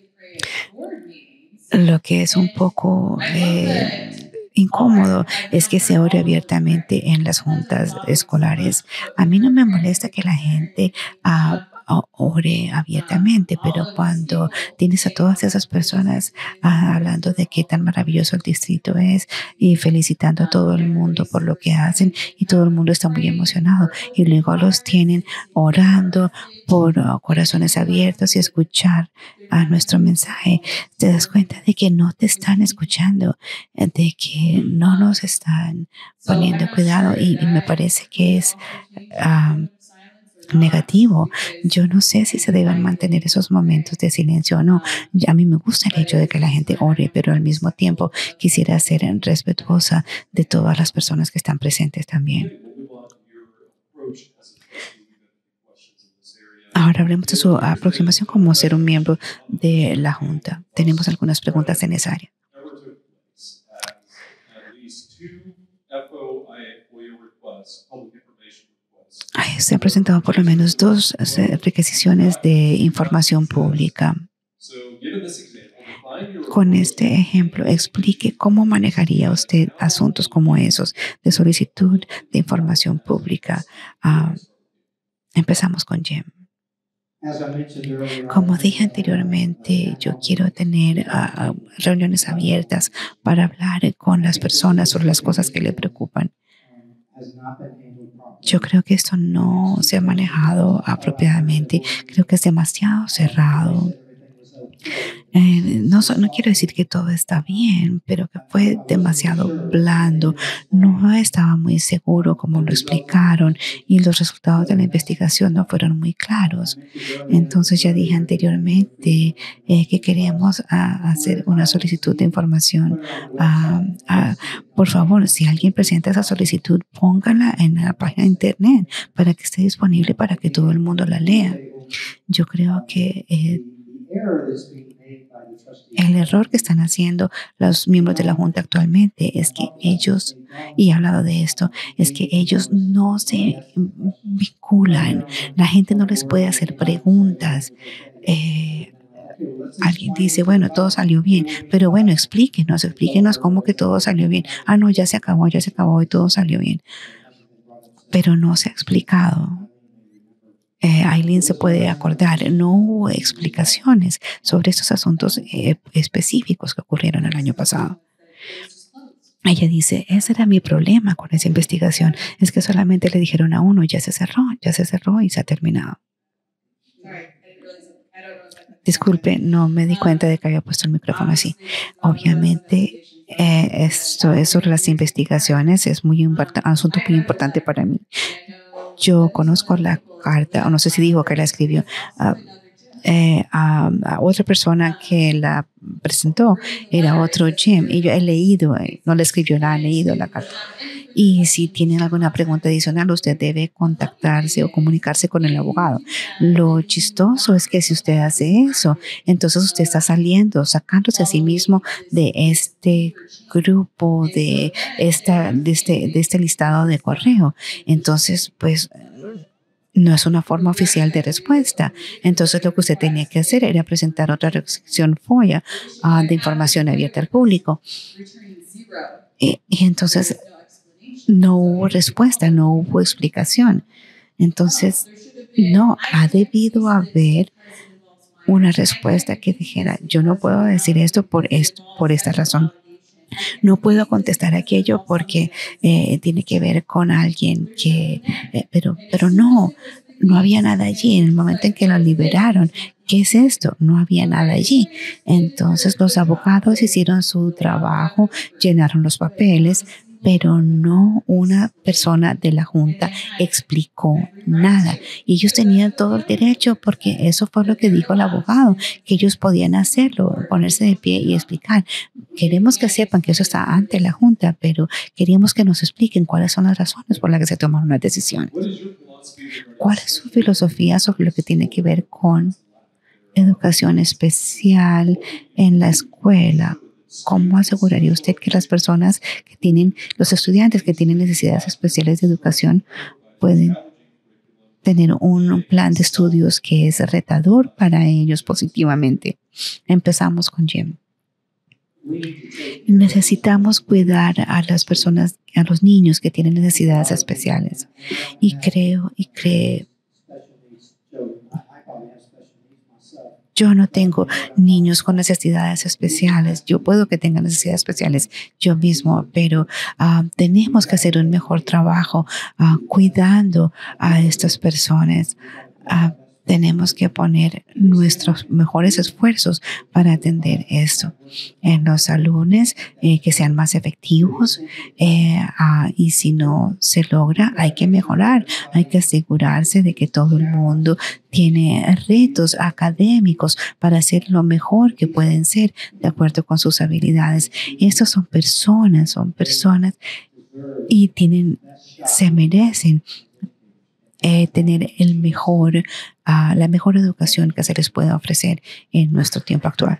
Lo que es un poco eh, incómodo es que se ore abiertamente en las juntas escolares. A mí no me molesta que la gente uh, ore abiertamente, pero cuando tienes a todas esas personas uh, hablando de qué tan maravilloso el distrito es y felicitando a todo el mundo por lo que hacen y todo el mundo está muy emocionado y luego los tienen orando por uh, corazones abiertos y escuchar a nuestro mensaje, te das cuenta de que no te están escuchando, de que no nos están poniendo cuidado y, y me parece que es um, negativo. Yo no sé si se deben mantener esos momentos de silencio o no. A mí me gusta el hecho de que la gente ore, pero al mismo tiempo quisiera ser respetuosa de todas las personas que están presentes también. Ahora hablemos de su aproximación como ser un miembro de la Junta. Tenemos algunas preguntas en esa área. Ay, se han presentado por lo menos dos requisiciones de información pública. Con este ejemplo, explique cómo manejaría usted asuntos como esos de solicitud de información pública. Uh, empezamos con Jim. Como dije anteriormente, yo quiero tener uh, reuniones abiertas para hablar con las personas sobre las cosas que le preocupan. Yo creo que esto no se ha manejado apropiadamente. Creo que es demasiado cerrado. Eh, no, no quiero decir que todo está bien, pero que fue demasiado blando. No estaba muy seguro como lo explicaron y los resultados de la investigación no fueron muy claros. Entonces ya dije anteriormente eh, que queríamos a, hacer una solicitud de información. Uh, uh, por favor, si alguien presenta esa solicitud, póngala en la página de internet para que esté disponible para que todo el mundo la lea. Yo creo que eh, el error que están haciendo los miembros de la Junta actualmente es que ellos, y he hablado de esto, es que ellos no se vinculan. La gente no les puede hacer preguntas. Eh, alguien dice, bueno, todo salió bien, pero bueno, explíquenos, explíquenos cómo que todo salió bien. Ah, no, ya se acabó, ya se acabó y todo salió bien. Pero no se ha explicado. Eh, Aileen se puede acordar, no hubo explicaciones sobre estos asuntos eh, específicos que ocurrieron el año pasado. Ella dice, ese era mi problema con esa investigación, es que solamente le dijeron a uno, ya se cerró, ya se cerró y se ha terminado. Disculpe, no me di cuenta de que había puesto el micrófono así. Obviamente, eh, esto es sobre las investigaciones, es muy un asunto muy importante para mí. Yo conozco la carta, o no sé si dijo que la escribió uh, eh, a, a otra persona que la presentó, era otro Jim, y yo he leído, no la escribió, la ha leído la carta. Y si tienen alguna pregunta adicional, usted debe contactarse o comunicarse con el abogado. Lo chistoso es que si usted hace eso, entonces usted está saliendo, sacándose a sí mismo de este grupo, de, esta, de, este, de este listado de correo. Entonces, pues, no es una forma oficial de respuesta. Entonces, lo que usted tenía que hacer era presentar otra requisición FOIA uh, de información abierta al público. Y, y entonces, no hubo respuesta, no hubo explicación. Entonces, no, ha debido haber una respuesta que dijera, yo no puedo decir esto por, esto, por esta razón. No puedo contestar aquello porque eh, tiene que ver con alguien que, eh, pero, pero no, no había nada allí en el momento en que lo liberaron. ¿Qué es esto? No había nada allí. Entonces los abogados hicieron su trabajo, llenaron los papeles, pero no una persona de la junta explicó nada. Y ellos tenían todo el derecho porque eso fue lo que dijo el abogado, que ellos podían hacerlo, ponerse de pie y explicar. Queremos que sepan que eso está ante la junta, pero queríamos que nos expliquen cuáles son las razones por las que se tomaron las decisiones. ¿Cuál es su filosofía sobre lo que tiene que ver con educación especial en la escuela? ¿Cómo aseguraría usted que las personas que tienen, los estudiantes que tienen necesidades especiales de educación pueden tener un plan de estudios que es retador para ellos positivamente? Empezamos con Jim. Necesitamos cuidar a las personas, a los niños que tienen necesidades especiales. Y creo, y creo, yo no tengo niños con necesidades especiales. Yo puedo que tenga necesidades especiales yo mismo, pero uh, tenemos que hacer un mejor trabajo uh, cuidando a estas personas. Uh, tenemos que poner nuestros mejores esfuerzos para atender esto en los salones, eh, que sean más efectivos, eh, uh, y si no se logra, hay que mejorar, hay que asegurarse de que todo el mundo tiene retos académicos para hacer lo mejor que pueden ser de acuerdo con sus habilidades. Estos son personas, son personas y tienen, se merecen Eh, tener el mejor, uh, la mejor educación que se les pueda ofrecer en nuestro tiempo actual.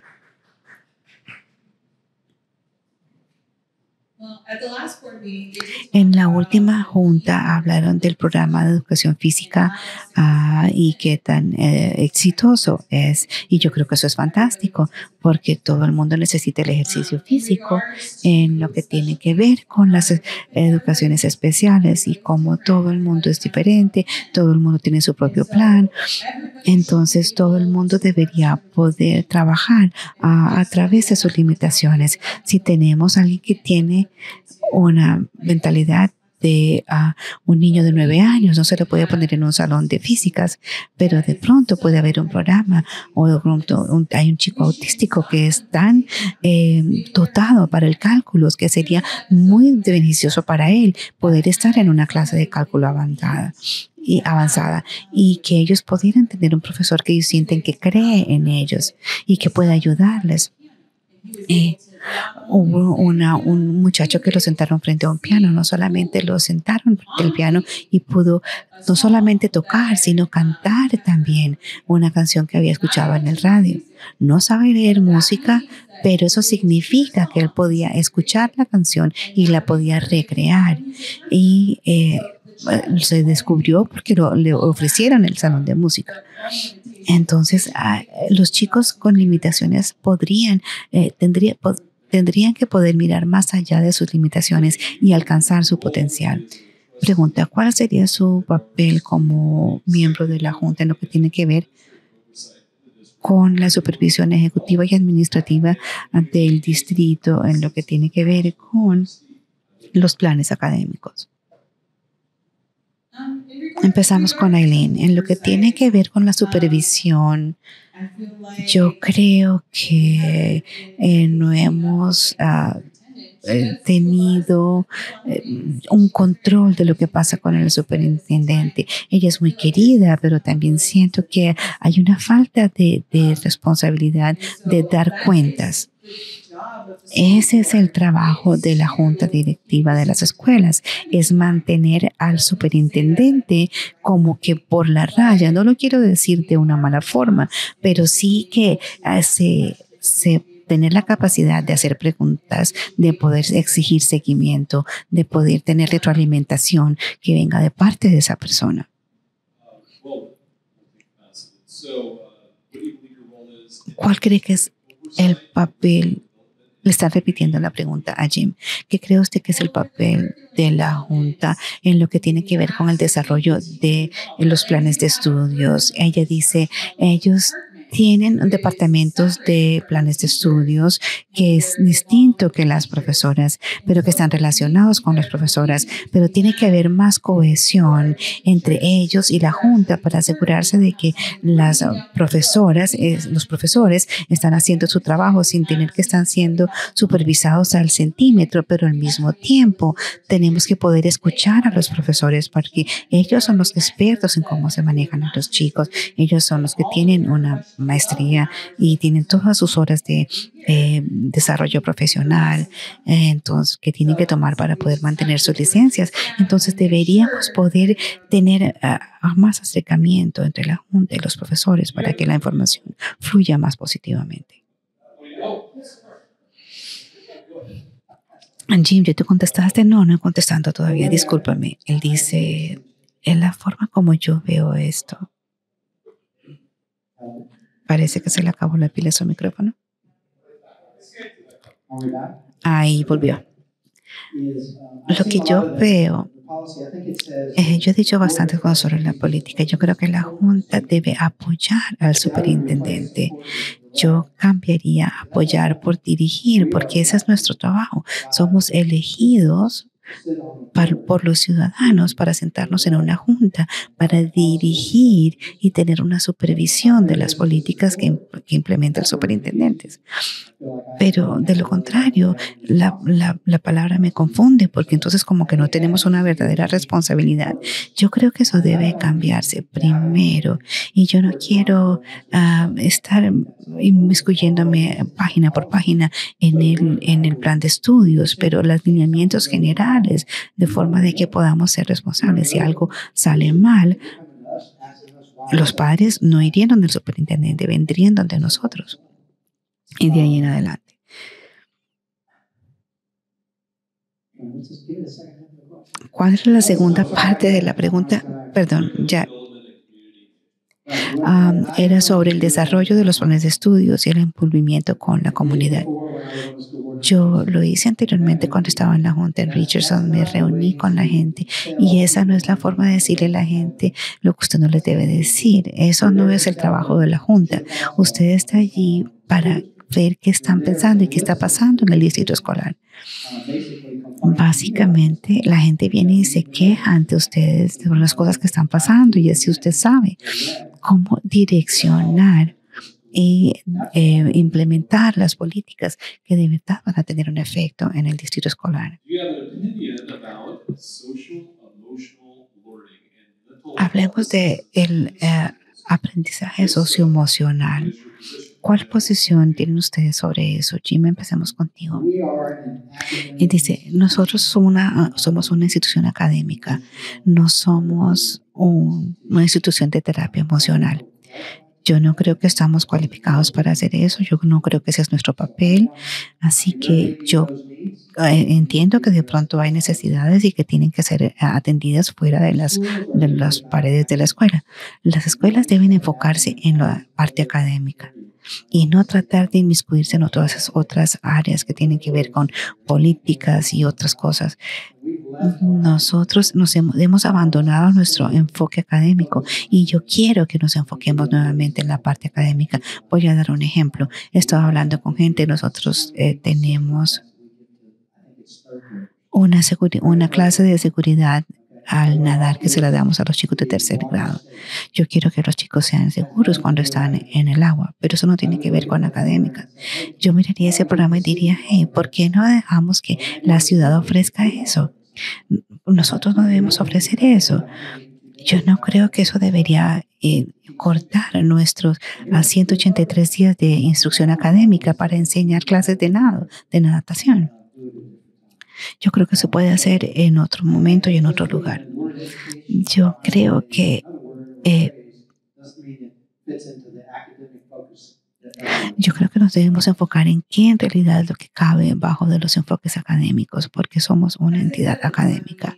En la última junta hablaron del programa de educación física uh, y qué tan eh, exitoso es. Y yo creo que eso es fantástico porque todo el mundo necesita el ejercicio físico en lo que tiene que ver con las eh, educaciones especiales, y como todo el mundo es diferente, todo el mundo tiene su propio plan. Entonces todo el mundo debería poder trabajar uh, a través de sus limitaciones. Si tenemos a alguien que tiene una mentalidad de uh, un niño de nueve años, no se le puede poner en un salón de físicas, pero de pronto puede haber un programa, o de pronto un, hay un chico autístico que es tan eh, dotado para el cálculo que sería muy beneficioso para él poder estar en una clase de cálculo avanzada y avanzada y que ellos pudieran tener un profesor que ellos sienten que cree en ellos y que pueda ayudarles. Eh, Hubo una, un muchacho que lo sentaron frente a un piano. No solamente lo sentaron frente al piano y pudo no solamente tocar, sino cantar también una canción que había escuchado en el radio. No sabe leer música, pero eso significa que él podía escuchar la canción y la podía recrear. Y eh, se descubrió porque lo, le ofrecieron el salón de música. Entonces, ah, los chicos con limitaciones podrían, eh, tendría, pod- tendrían que poder mirar más allá de sus limitaciones y alcanzar su potencial. Pregunta, ¿cuál sería su papel como miembro de la Junta en lo que tiene que ver con la supervisión ejecutiva y administrativa del distrito, en lo que tiene que ver con los planes académicos? Empezamos con Aileen. En lo que tiene que ver con la supervisión, yo creo que eh, no hemos uh, eh, tenido eh, un control de lo que pasa con el superintendente. Ella es muy querida, pero también siento que hay una falta de, de responsabilidad de dar cuentas. Ese es el trabajo de la junta directiva de las escuelas, es mantener al superintendente como que por la raya. No lo quiero decir de una mala forma, pero sí que uh, se, se tener la capacidad de hacer preguntas, de poder exigir seguimiento, de poder tener retroalimentación que venga de parte de esa persona. ¿Cuál cree que es el papel? Le está repitiendo la pregunta a Jim. ¿Qué cree usted que es el papel de la Junta en lo que tiene que ver con el desarrollo de los planes de estudios? Ella dice, ellos tienen departamentos de planes de estudios que es distinto que las profesoras, pero que están relacionados con las profesoras, pero tiene que haber más cohesión entre ellos y la junta para asegurarse de que las profesoras, eh, los profesores están haciendo su trabajo sin tener que estar siendo supervisados al centímetro, pero al mismo tiempo tenemos que poder escuchar a los profesores porque ellos son los expertos en cómo se manejan a los chicos. Ellos son los que tienen una maestría y tienen todas sus horas de eh, desarrollo profesional, eh, entonces que tienen que tomar para poder mantener sus licencias. Entonces deberíamos poder tener uh, más acercamiento entre la junta y los profesores para que la información fluya más positivamente. Jim, ¿ya tú contestaste? No, no he contestado todavía. Discúlpame. Él dice, en la forma como yo veo esto, parece que se le acabó la pila a su micrófono. Ahí volvió. Lo que yo veo, eh, yo he dicho bastantes cosas sobre la política. Yo creo que la Junta debe apoyar al superintendente. Yo cambiaría apoyar por dirigir, porque ese es nuestro trabajo. Somos elegidos Para, por los ciudadanos para sentarnos en una junta, para dirigir y tener una supervisión de las políticas que, que implementa el superintendente. Pero de lo contrario, la, la, la palabra me confunde porque entonces como que no tenemos una verdadera responsabilidad. Yo creo que eso debe cambiarse primero y yo no quiero uh, estar inmiscuyéndome página por página en el, en el plan de estudios, pero los lineamientos generales de forma de que podamos ser responsables. Si algo sale mal, los padres no irían donde el superintendente, vendrían donde nosotros. Y de ahí en adelante. ¿Cuál es la segunda parte de la pregunta? Perdón, ya. Um, era sobre el desarrollo de los planes de estudios y el envolvimiento con la comunidad. Yo lo hice anteriormente cuando estaba en la Junta en Richardson, me reuní con la gente y esa no es la forma de decirle a la gente lo que usted no les debe decir. Eso no es el trabajo de la Junta. Usted está allí para ver qué están pensando y qué está pasando en el distrito escolar. Básicamente, la gente viene y se queja ante ustedes de las cosas que están pasando y así usted sabe cómo direccionar y eh, implementar las políticas que de verdad van a tener un efecto en el distrito escolar. Hablemos de el uh, aprendizaje socioemocional. ¿Cuál posición tienen ustedes sobre eso? Jim, empecemos contigo. Y dice, nosotros somos una, somos una institución académica, no somos un, una institución de terapia emocional. Yo no creo que estamos cualificados para hacer eso. Yo no creo que ese es nuestro papel. Así que yo eh, entiendo que de pronto hay necesidades y que tienen que ser atendidas fuera de las, de las paredes de la escuela. Las escuelas deben enfocarse en la parte académica y no tratar de inmiscuirse en todas esas otras áreas que tienen que ver con políticas y otras cosas. Nosotros nos hemos, hemos abandonado nuestro enfoque académico y yo quiero que nos enfoquemos nuevamente en la parte académica. Voy a dar un ejemplo. Estaba hablando con gente, nosotros eh, tenemos una, seguri- una clase de seguridad al nadar que se la damos a los chicos de tercer grado. Yo quiero que los chicos sean seguros cuando están en el agua, pero eso no tiene que ver con académica. Yo miraría ese programa y diría, hey, ¿por qué no dejamos que la ciudad ofrezca eso? Nosotros no debemos ofrecer eso. Yo no creo que eso debería eh, cortar nuestros a ciento ochenta y tres días de instrucción académica para enseñar clases de nado, de natación. Yo creo que se puede hacer en otro momento y en otro lugar. Yo creo que eh, yo creo que nos debemos enfocar en qué en realidad es lo que cabe bajo de los enfoques académicos, porque somos una entidad académica.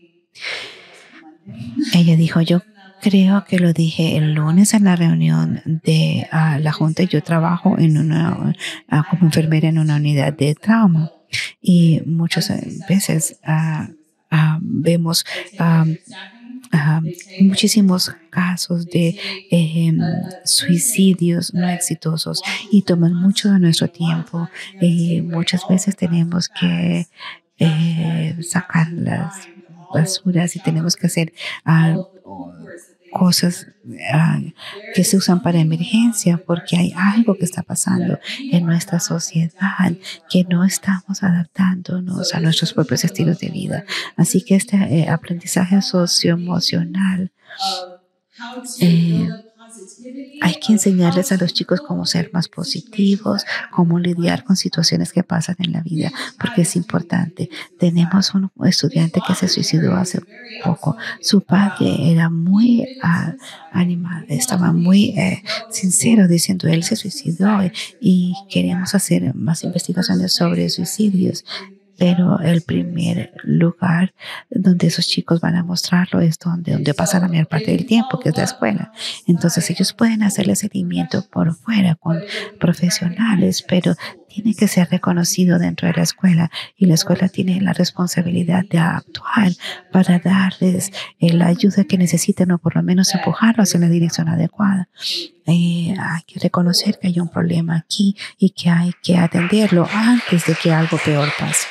Ella dijo, yo creo que lo dije el lunes en la reunión de uh, la Junta. Yo trabajo en una, uh, como enfermera en una unidad de trauma. Y muchas veces uh, uh, vemos um, ah, muchísimos casos de eh, suicidios no exitosos y toman mucho de nuestro tiempo y muchas veces tenemos que eh, sacar las basuras y tenemos que hacer ah, cosas ah, que se usan para emergencia porque hay algo que está pasando en nuestra sociedad que no estamos adaptándonos a nuestros propios estilos de vida. Así que este eh, aprendizaje socioemocional eh, hay que enseñarles a los chicos cómo ser más positivos, cómo lidiar con situaciones que pasan en la vida, porque es importante. Tenemos un estudiante que se suicidó hace poco. Su padre era muy uh, animado, estaba muy eh, sincero diciendo él se suicidó y, y queremos hacer más investigaciones sobre suicidios. Pero el primer lugar donde esos chicos van a mostrarlo es donde, donde pasan la mayor parte del tiempo, que es la escuela. Entonces ellos pueden hacerle seguimiento por fuera con profesionales, pero tiene que ser reconocido dentro de la escuela y la escuela tiene la responsabilidad de actuar para darles la ayuda que necesitan o por lo menos empujarlos en la dirección adecuada. Eh, hay que reconocer que hay un problema aquí y que hay que atenderlo antes de que algo peor pase.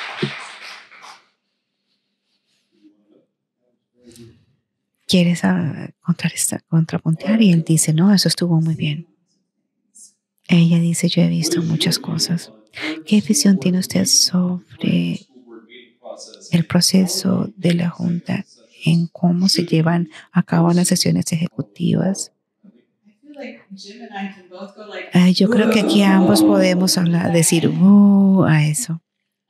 ¿Quieres uh, contrapuntear? Y él dice, no, eso estuvo muy bien. Ella dice, yo he visto muchas cosas. ¿Qué visión tiene usted sobre el proceso de la Junta en cómo se llevan a cabo las sesiones ejecutivas? Uh, yo creo que aquí ambos podemos hablar, decir uh, a eso.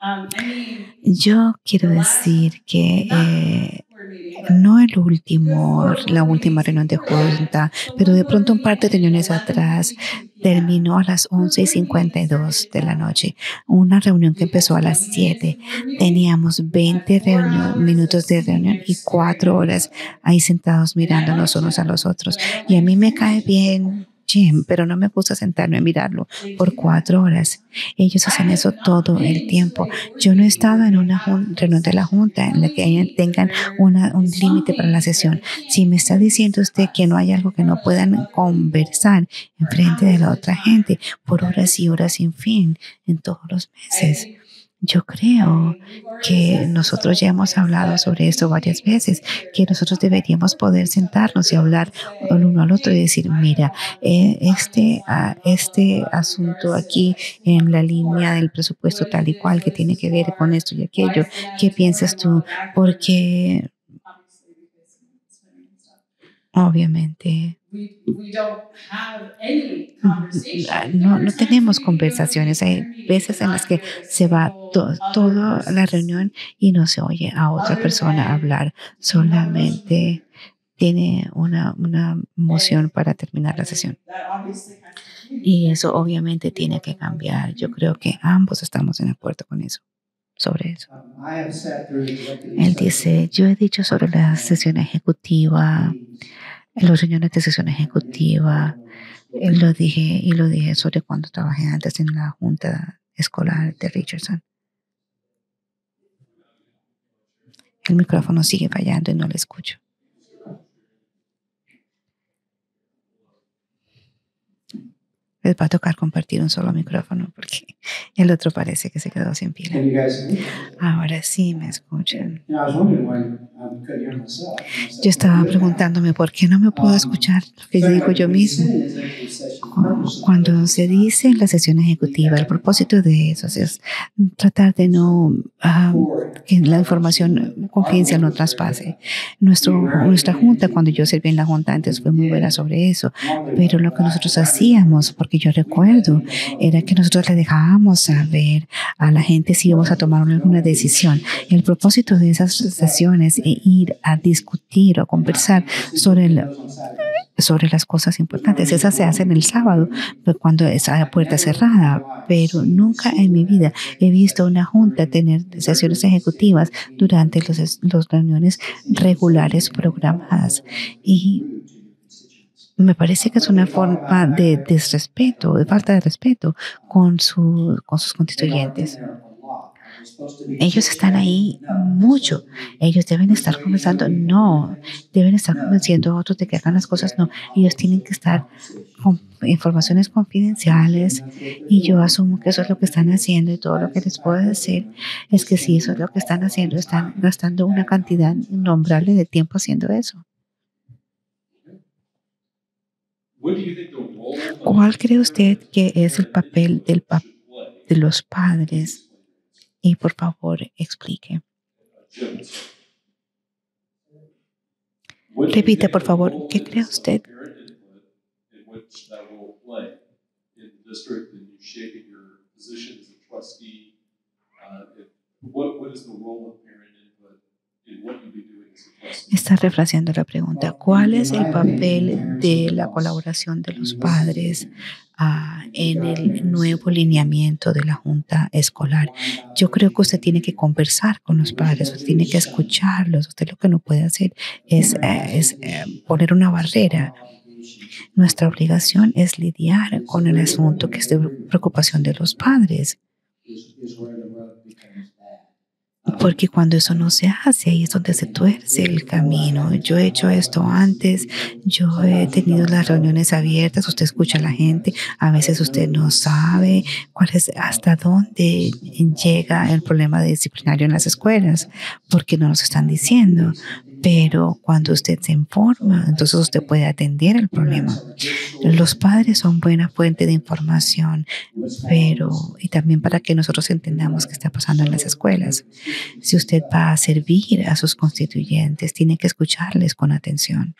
Yo quiero decir que eh, no el último, la última reunión de junta, pero de pronto un par de reuniones atrás terminó a las once y cincuenta y dos de la noche. Una reunión que empezó a las siete. Teníamos veinte minutos de reunión y cuatro horas ahí sentados mirándonos unos a los otros. Y a mí me cae bien Jim, pero no me gusta sentarme a mirarlo por cuatro horas. Ellos hacen eso todo el tiempo. Yo no he estado en una reunión de la junta en la que tengan una, un límite para la sesión. Si me está diciendo usted que no hay algo que no puedan conversar en frente de la otra gente por horas y horas sin fin en todos los meses. Yo creo que nosotros ya hemos hablado sobre esto varias veces, que nosotros deberíamos poder sentarnos y hablar el uno al otro y decir, mira, eh, este, uh, este asunto aquí en la línea del presupuesto tal y cual que tiene que ver con esto y aquello, ¿qué piensas tú? Porque obviamente no, no tenemos conversaciones. Hay veces en las que se va to, toda la reunión y no se oye a otra persona hablar. Solamente tiene una, una moción para terminar la sesión. Y eso obviamente tiene que cambiar. Yo creo que ambos estamos en acuerdo con eso. Sobre eso. Él dice, yo he dicho sobre la sesión ejecutiva, los reuniones de sesión ejecutiva, lo dije y lo dije sobre cuando trabajé antes en la junta escolar de Richardson. El micrófono sigue fallando y no le escucho. Les va a tocar compartir un solo micrófono porque el otro parece que se quedó sin pila. Ahora sí me escuchan. Yo estaba preguntándome por qué no me puedo escuchar lo que digo yo mismo. Cuando se dice en la sesión ejecutiva, el propósito de eso es tratar de no uh, que la información confidencial no traspase. Nuestro, nuestra junta, cuando yo serví en la junta antes, fue muy buena sobre eso, pero lo que nosotros hacíamos, porque yo recuerdo, era que nosotros le dejábamos saber a la gente si íbamos a tomar alguna decisión. El propósito de esas sesiones es ir a discutir o conversar sobre el sobre las cosas importantes. Esas se hacen el sábado, cuando es a puerta cerrada, pero nunca en mi vida he visto una junta tener sesiones ejecutivas durante los, los reuniones regulares programadas. Y me parece que es una forma de desrespeto, de falta de respeto con, su, con sus constituyentes. Ellos están ahí mucho. Ellos deben estar conversando. No. Deben estar convenciendo a otros de que hagan las cosas. No. Ellos tienen que estar con informaciones confidenciales y yo asumo que eso es lo que están haciendo y todo lo que les puedo decir es que si eso es lo que están haciendo, están gastando una cantidad innombrable de tiempo haciendo eso. What do you think the role of ¿Cuál cree a usted parent que es el papel del pa- should play? de los padres? Y por favor, explique. Jim, what do you Repita, think por the favor, role ¿qué cree is of usted? parent input in which that will play in the district and you shaping your position as a trustee? Uh, if, what, what is the role of parent input in what you'll be doing as a trustee? Está refraseando la pregunta. ¿Cuál es el papel de la colaboración de los padres ah, en el nuevo lineamiento de la junta escolar? Yo creo que usted tiene que conversar con los padres, usted tiene que escucharlos. Usted lo que no puede hacer es, eh, es eh, poner una barrera. Nuestra obligación es lidiar con el asunto que es de preocupación de los padres. Porque cuando eso no se hace, ahí es donde se tuerce el camino. Yo he hecho esto antes, yo he tenido las reuniones abiertas, usted escucha a la gente, a veces usted no sabe cuál es, hasta dónde llega el problema disciplinario en las escuelas, porque no nos están diciendo. Pero cuando usted se informa, entonces usted puede atender el problema. Los padres son buena fuente de información, pero y también para que nosotros entendamos qué está pasando en las escuelas. Si usted va a servir a sus constituyentes, tiene que escucharles con atención.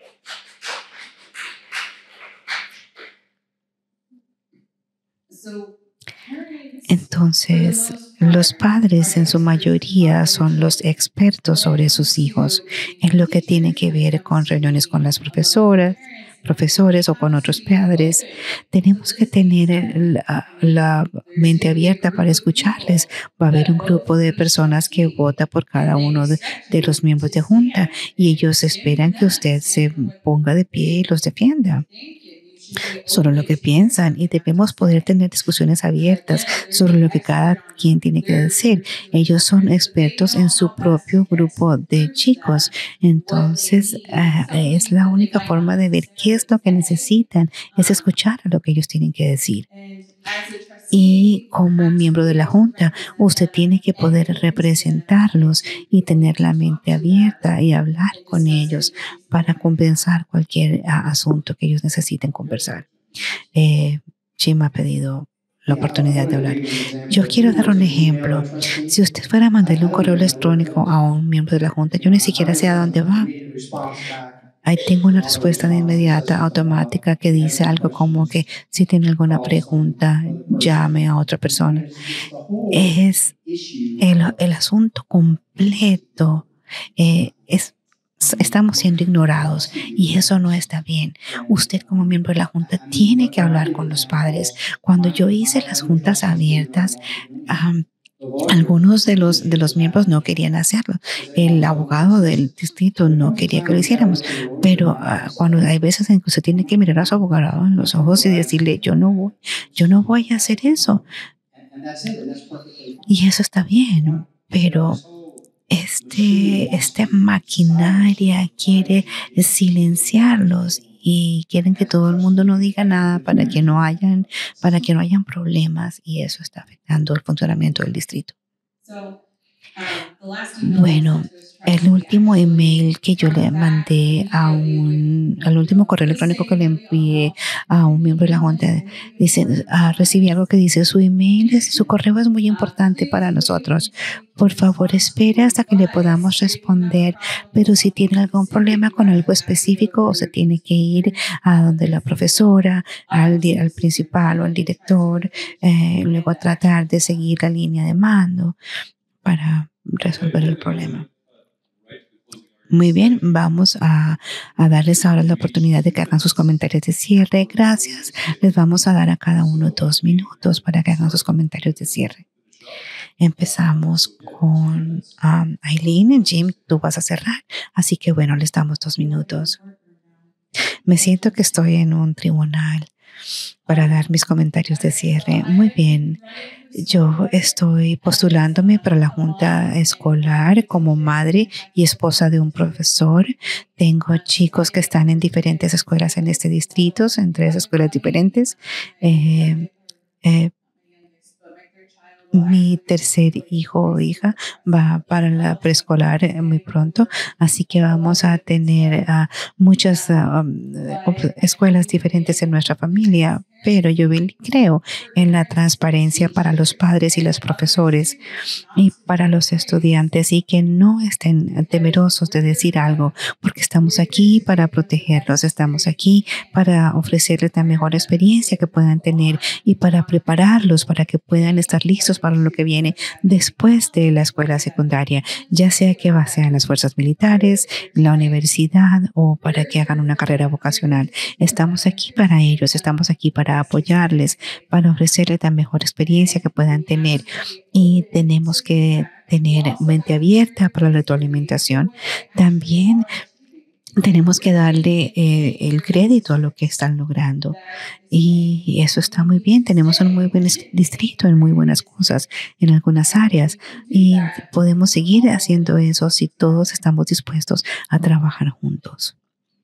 Entonces, los padres en su mayoría son los expertos sobre sus hijos en lo que tiene que ver con reuniones con las profesoras, profesores o con otros padres. Tenemos que tener la, la mente abierta para escucharles. Va a haber un grupo de personas que vota por cada uno de, de los miembros de junta y ellos esperan que usted se ponga de pie y los defienda. Sobre lo que piensan y debemos poder tener discusiones abiertas sobre lo que cada quien tiene que decir. Ellos son expertos en su propio grupo de chicos. Entonces, uh, es la única forma de ver qué es lo que necesitan, es escuchar lo que ellos tienen que decir. Y como miembro de la junta, usted tiene que poder representarlos y tener la mente abierta y hablar con ellos para compensar cualquier uh, asunto que ellos necesiten conversar. Eh, Jim ha pedido la oportunidad de hablar. Yo quiero dar un ejemplo. Si usted fuera a mandarle un correo electrónico a un miembro de la junta, yo ni siquiera sé a dónde va. Ahí tengo una respuesta de inmediata, automática, que dice algo como que si tiene alguna pregunta, llame a otra persona. Es el, el asunto completo. Eh, es, estamos siendo ignorados y eso no está bien. Usted como miembro de la junta tiene que hablar con los padres. Cuando yo hice las juntas abiertas, um, algunos de los, de los miembros no querían hacerlo. El abogado del distrito no quería que lo hiciéramos. Pero uh, cuando hay veces en que usted tiene que mirar a su abogado en los ojos y decirle, yo no voy, yo no voy a hacer eso. Y eso está bien, pero este, esta maquinaria quiere silenciarlos y quieren que todo el mundo no diga nada para que no hayan, para que no hayan problemas, y eso está afectando el funcionamiento del distrito. Bueno, el último email que yo le mandé a un, al último correo electrónico que le envié a un miembro de la junta, dice, ah, recibí algo que dice, su email, es, su correo es muy importante para nosotros. Por favor, espere hasta que le podamos responder, pero si tiene algún problema con algo específico, o se tiene que ir a donde la profesora, al, al principal o al director, eh, luego a tratar de seguir la línea de mando para resolver el problema. Muy bien, vamos a, a darles ahora la oportunidad de que hagan sus comentarios de cierre. Gracias. Les vamos a dar a cada uno dos minutos para que hagan sus comentarios de cierre. Empezamos con um, Aileen. Jim, tú vas a cerrar. Así que bueno, les damos dos minutos. Me siento que estoy en un tribunal. para dar mis comentarios de cierre. Muy bien. Yo estoy postulándome para la junta escolar como madre y esposa de un profesor. Tengo chicos que están en diferentes escuelas en este distrito, en tres escuelas diferentes. Eh, eh, Mi tercer hijo o hija va para la preescolar eh, muy pronto, así que vamos a tener uh, muchas uh, um, escuelas diferentes en nuestra familia, pero yo creo en la transparencia para los padres y los profesores y para los estudiantes, y que no estén temerosos de decir algo, porque estamos aquí para protegerlos, estamos aquí para ofrecerles la mejor experiencia que puedan tener y para prepararlos para que puedan estar listos para lo que viene después de la escuela secundaria, ya sea que sean las fuerzas militares, la universidad o para que hagan una carrera vocacional. Estamos aquí para ellos, estamos aquí para apoyarles, para ofrecerles la mejor experiencia que puedan tener, y tenemos que tener mente abierta para la retroalimentación. También tenemos que darle eh, el crédito a lo que están logrando. Y eso está muy bien. Tenemos un muy buen distrito en muy buenas cosas en algunas áreas. Y podemos seguir haciendo eso si todos estamos dispuestos a trabajar juntos.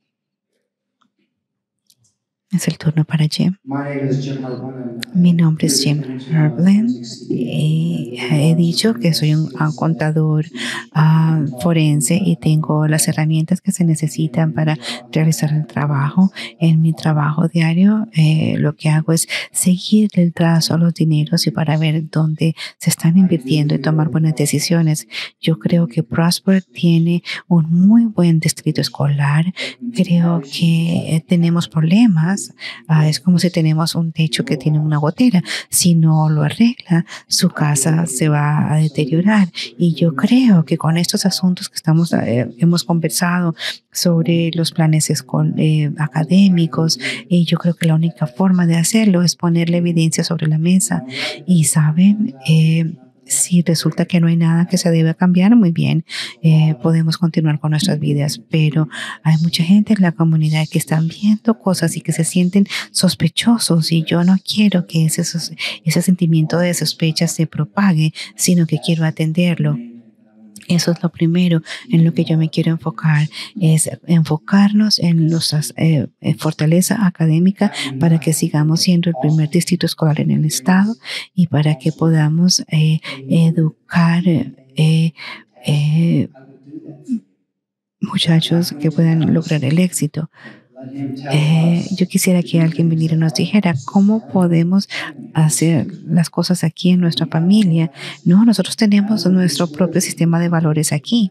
Es el turno para Jim. Mi nombre es Jim Herbland y he dicho que soy un, un contador uh, forense y tengo las herramientas que se necesitan para realizar el trabajo. En mi trabajo diario eh, lo que hago es seguir el trazo a los dineros y para ver dónde se están invirtiendo y tomar buenas decisiones. Yo creo que Prosper tiene un muy buen distrito escolar. Creo que eh, tenemos problemas. Uh, es como si tenemos un techo que tiene una gotera. Si no lo arregla, su casa se va a deteriorar. Y yo creo que con estos asuntos que estamos eh, hemos conversado sobre los planes escol- eh, académicos, y yo creo que la única forma de hacerlo es ponerle evidencia sobre la mesa. Y saben, eh, si resulta que no hay nada que se deba cambiar, muy bien, eh, podemos continuar con nuestras vidas, pero hay mucha gente en la comunidad que están viendo cosas y que se sienten sospechosos, y yo no quiero que ese, ese sentimiento de sospecha se propague, sino que quiero atenderlo. Eso es lo primero en lo que yo me quiero enfocar, es enfocarnos en nuestra eh, fortaleza académica para que sigamos siendo el primer distrito escolar en el estado y para que podamos eh, educar eh, eh, muchachos que puedan lograr el éxito. Eh, yo quisiera que alguien viniera y nos dijera cómo podemos hacer las cosas aquí en nuestra familia. No, nosotros tenemos nuestro propio sistema de valores aquí.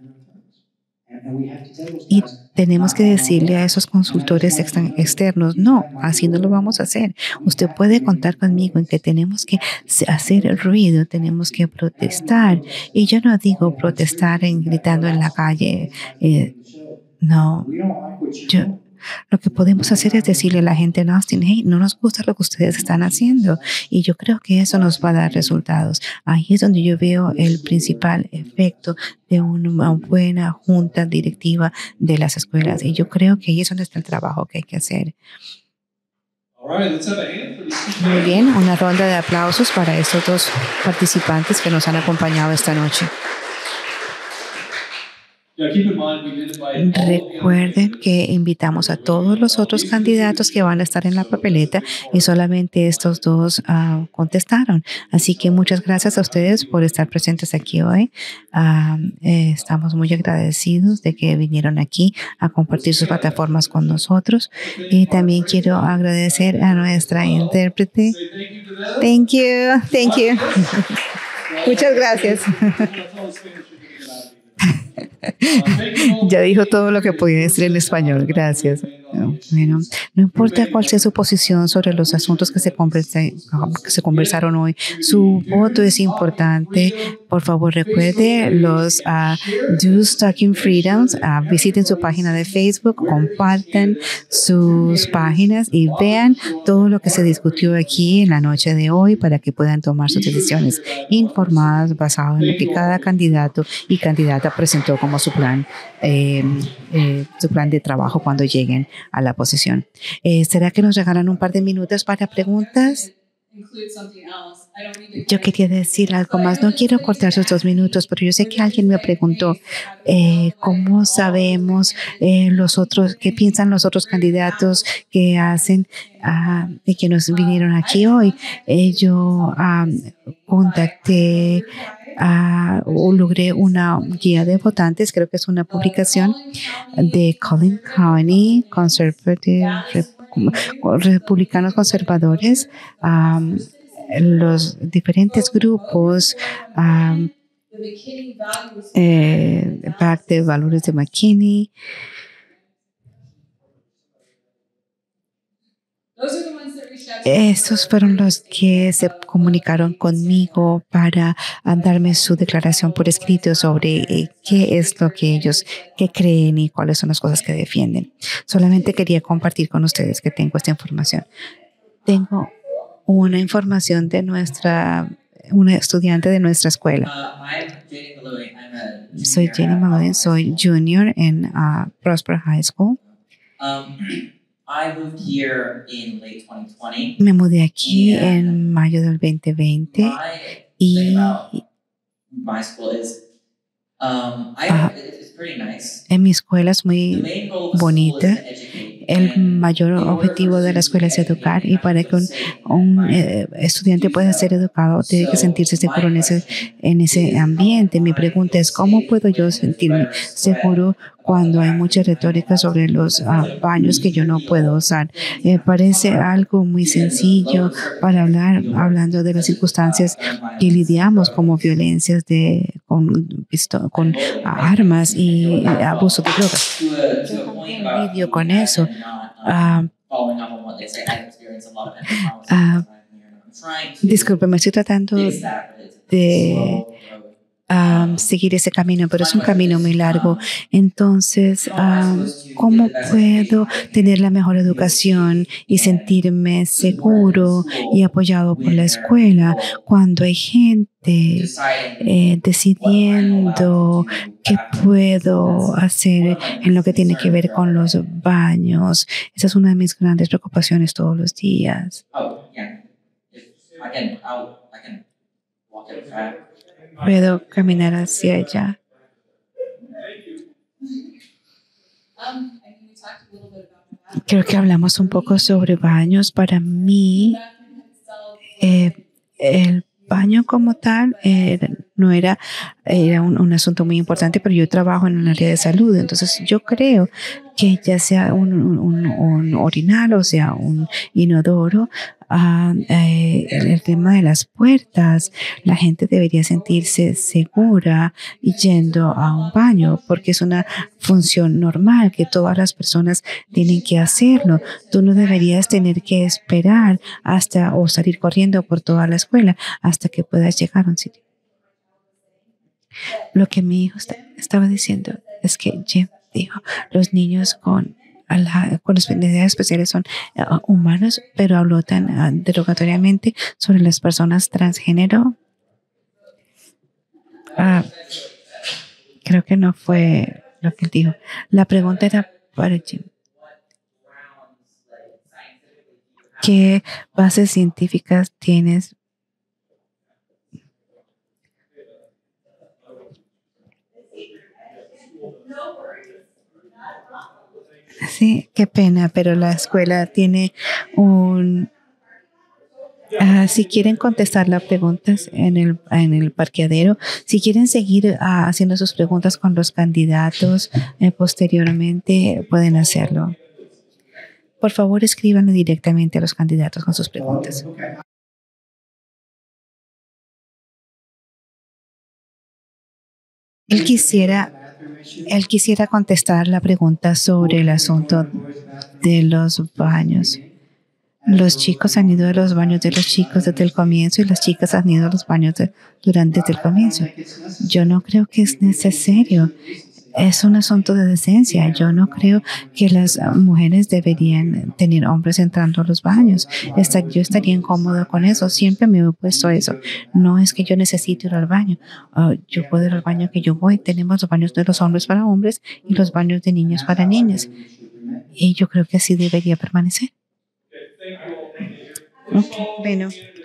Y tenemos que decirle a esos consultores externos, no, así no lo vamos a hacer. Usted puede contar conmigo en que tenemos que hacer ruido, tenemos que protestar. Y yo no digo protestar en, gritando en la calle. Eh, no, yo... Lo que podemos hacer es decirle a la gente en Austin, hey, no nos gusta lo que ustedes están haciendo, y yo creo que eso nos va a dar resultados. Ahí es donde yo veo el principal efecto de una buena junta directiva de las escuelas, y yo creo que ahí es donde está el trabajo que hay que hacer. Muy bien, una ronda de aplausos para estos dos participantes que nos han acompañado esta noche. Recuerden que invitamos a todos los otros candidatos que van a estar en la papeleta y solamente estos dos uh, contestaron. Así que muchas gracias a ustedes por estar presentes aquí hoy. Uh, eh, estamos muy agradecidos de que vinieron aquí a compartir sus plataformas con nosotros. Y también quiero agradecer a nuestra intérprete. Thank you, thank you. Muchas gracias. Ya dijo todo lo que podía decir en español. Gracias. Bueno, no importa cuál sea su posición sobre los asuntos que se, conversa, que se conversaron hoy, su voto es importante. Por favor, recuerde los uh, Do Talking Freedoms. Uh, visiten su página de Facebook, compartan sus páginas y vean todo lo que se discutió aquí en la noche de hoy para que puedan tomar sus decisiones informadas basado en lo que cada candidato y candidata presentó como su plan, eh, eh, su plan de trabajo cuando lleguen. a la posición. Eh, ¿Será que nos regalan un par de minutos para preguntas? Yo quería decir algo más. No quiero cortar sus dos minutos, pero yo sé que alguien me preguntó eh, cómo sabemos eh, los otros, qué piensan los otros candidatos que hacen uh, y que nos vinieron aquí hoy. Eh, yo um, contacté uh, o logré una guía de votantes, creo que es una publicación de Collin County Conservative Republicanos Conservadores. Um, los diferentes grupos um, eh, Pacto de Valores de McKinney. Estos fueron los que se comunicaron conmigo para darme su declaración por escrito sobre eh, qué es lo que ellos que creen y cuáles son las cosas que defienden. Solamente quería compartir con ustedes que tengo esta información. Tengo una información de nuestra, una estudiante de nuestra escuela. Soy Jenny Malloy, soy junior en uh, Prosper High School. Um, I moved here in late twenty twenty. Me mudé aquí en mayo del veinte veinte My y thing about my school is um, I, Ah. it's pretty nice. en mi escuela es The muy main goal of the school is bonita. to educate. El And mayor in order objetivo for de la escuela es students to educar, educate, y para que un, they have to feel safe in that un environment. eh, estudiante pueda ser educado tiene que So, sentirse my seguro en ese, question en ese is, ambiente. Mi how do I pregunta feel es, ¿cómo safe puedo yo when sentirme there's threats seguro cuando hay mucha retórica sobre los ah, baños que yo no puedo usar? Eh, parece algo muy sencillo para hablar, hablando de las circunstancias que lidiamos como violencias de, con, pisto- con ah, armas y eh, abuso de drogas. to a, to Yo a point también about lidio con moving out eso. and not, um, Ah, following up on what they say. I've experienced a lot of mental health Ah, I'm trying to disculpe, me estoy tratando fix that, but it's a de slow road. um, seguir ese camino, pero es un camino muy largo. Entonces, um, ¿cómo puedo tener la mejor educación y sentirme seguro y apoyado por la escuela cuando hay gente eh, decidiendo qué puedo hacer en lo que tiene que ver con los baños? Esa es una de mis grandes preocupaciones todos los días. Oh, yeah. If I can, I'll, I can walk it back. Puedo caminar hacia allá. Um, I mean, we talked a little bit about that. Creo que hablamos un poco sobre baños. Para mí, Bathroom itself, eh, el baño como tal eh, no era, era un, un asunto muy importante, pero yo trabajo en el área de salud, entonces yo creo que ya sea un, un, un orinal o sea un inodoro, ah, eh, el, el tema de las puertas, la gente debería sentirse segura yendo a un baño, porque es una función normal que todas las personas tienen que hacerlo. Tú no deberías tener que esperar hasta o salir corriendo por toda la escuela hasta que puedas llegar a un sitio. Lo que mi hijo está- estaba diciendo es que Jim dijo, los niños con, a la- con las necesidades especiales son eh, humanos, pero habló tan ah, derogatoriamente sobre las personas transgénero. Ah, creo que no fue lo que él dijo. La pregunta era para Jim. ¿Qué bases científicas tienes? Sí, qué pena, pero la escuela tiene un... ah, si quieren contestar las preguntas en el, en el parqueadero, si quieren seguir ah, haciendo sus preguntas con los candidatos eh, posteriormente, pueden hacerlo. Por favor, escríbanle directamente a los candidatos con sus preguntas. Él quisiera, él quisiera contestar la pregunta sobre el asunto de los baños. Los chicos han ido a los baños de los chicos desde el comienzo y las chicas han ido a los baños de- durante desde el comienzo. Yo no creo que es necesario. Es un asunto de decencia. Yo no creo que las ah, mujeres deberían tener hombres entrando a los baños. Esta- yo estaría incómodo con eso. Siempre me he opuesto a eso. No es que yo necesite ir al baño. Ah, yo puedo ir al baño que yo voy. Tenemos los baños de los hombres para hombres y los baños de niños para niñas. Y yo creo que así debería permanecer. Ok, bueno.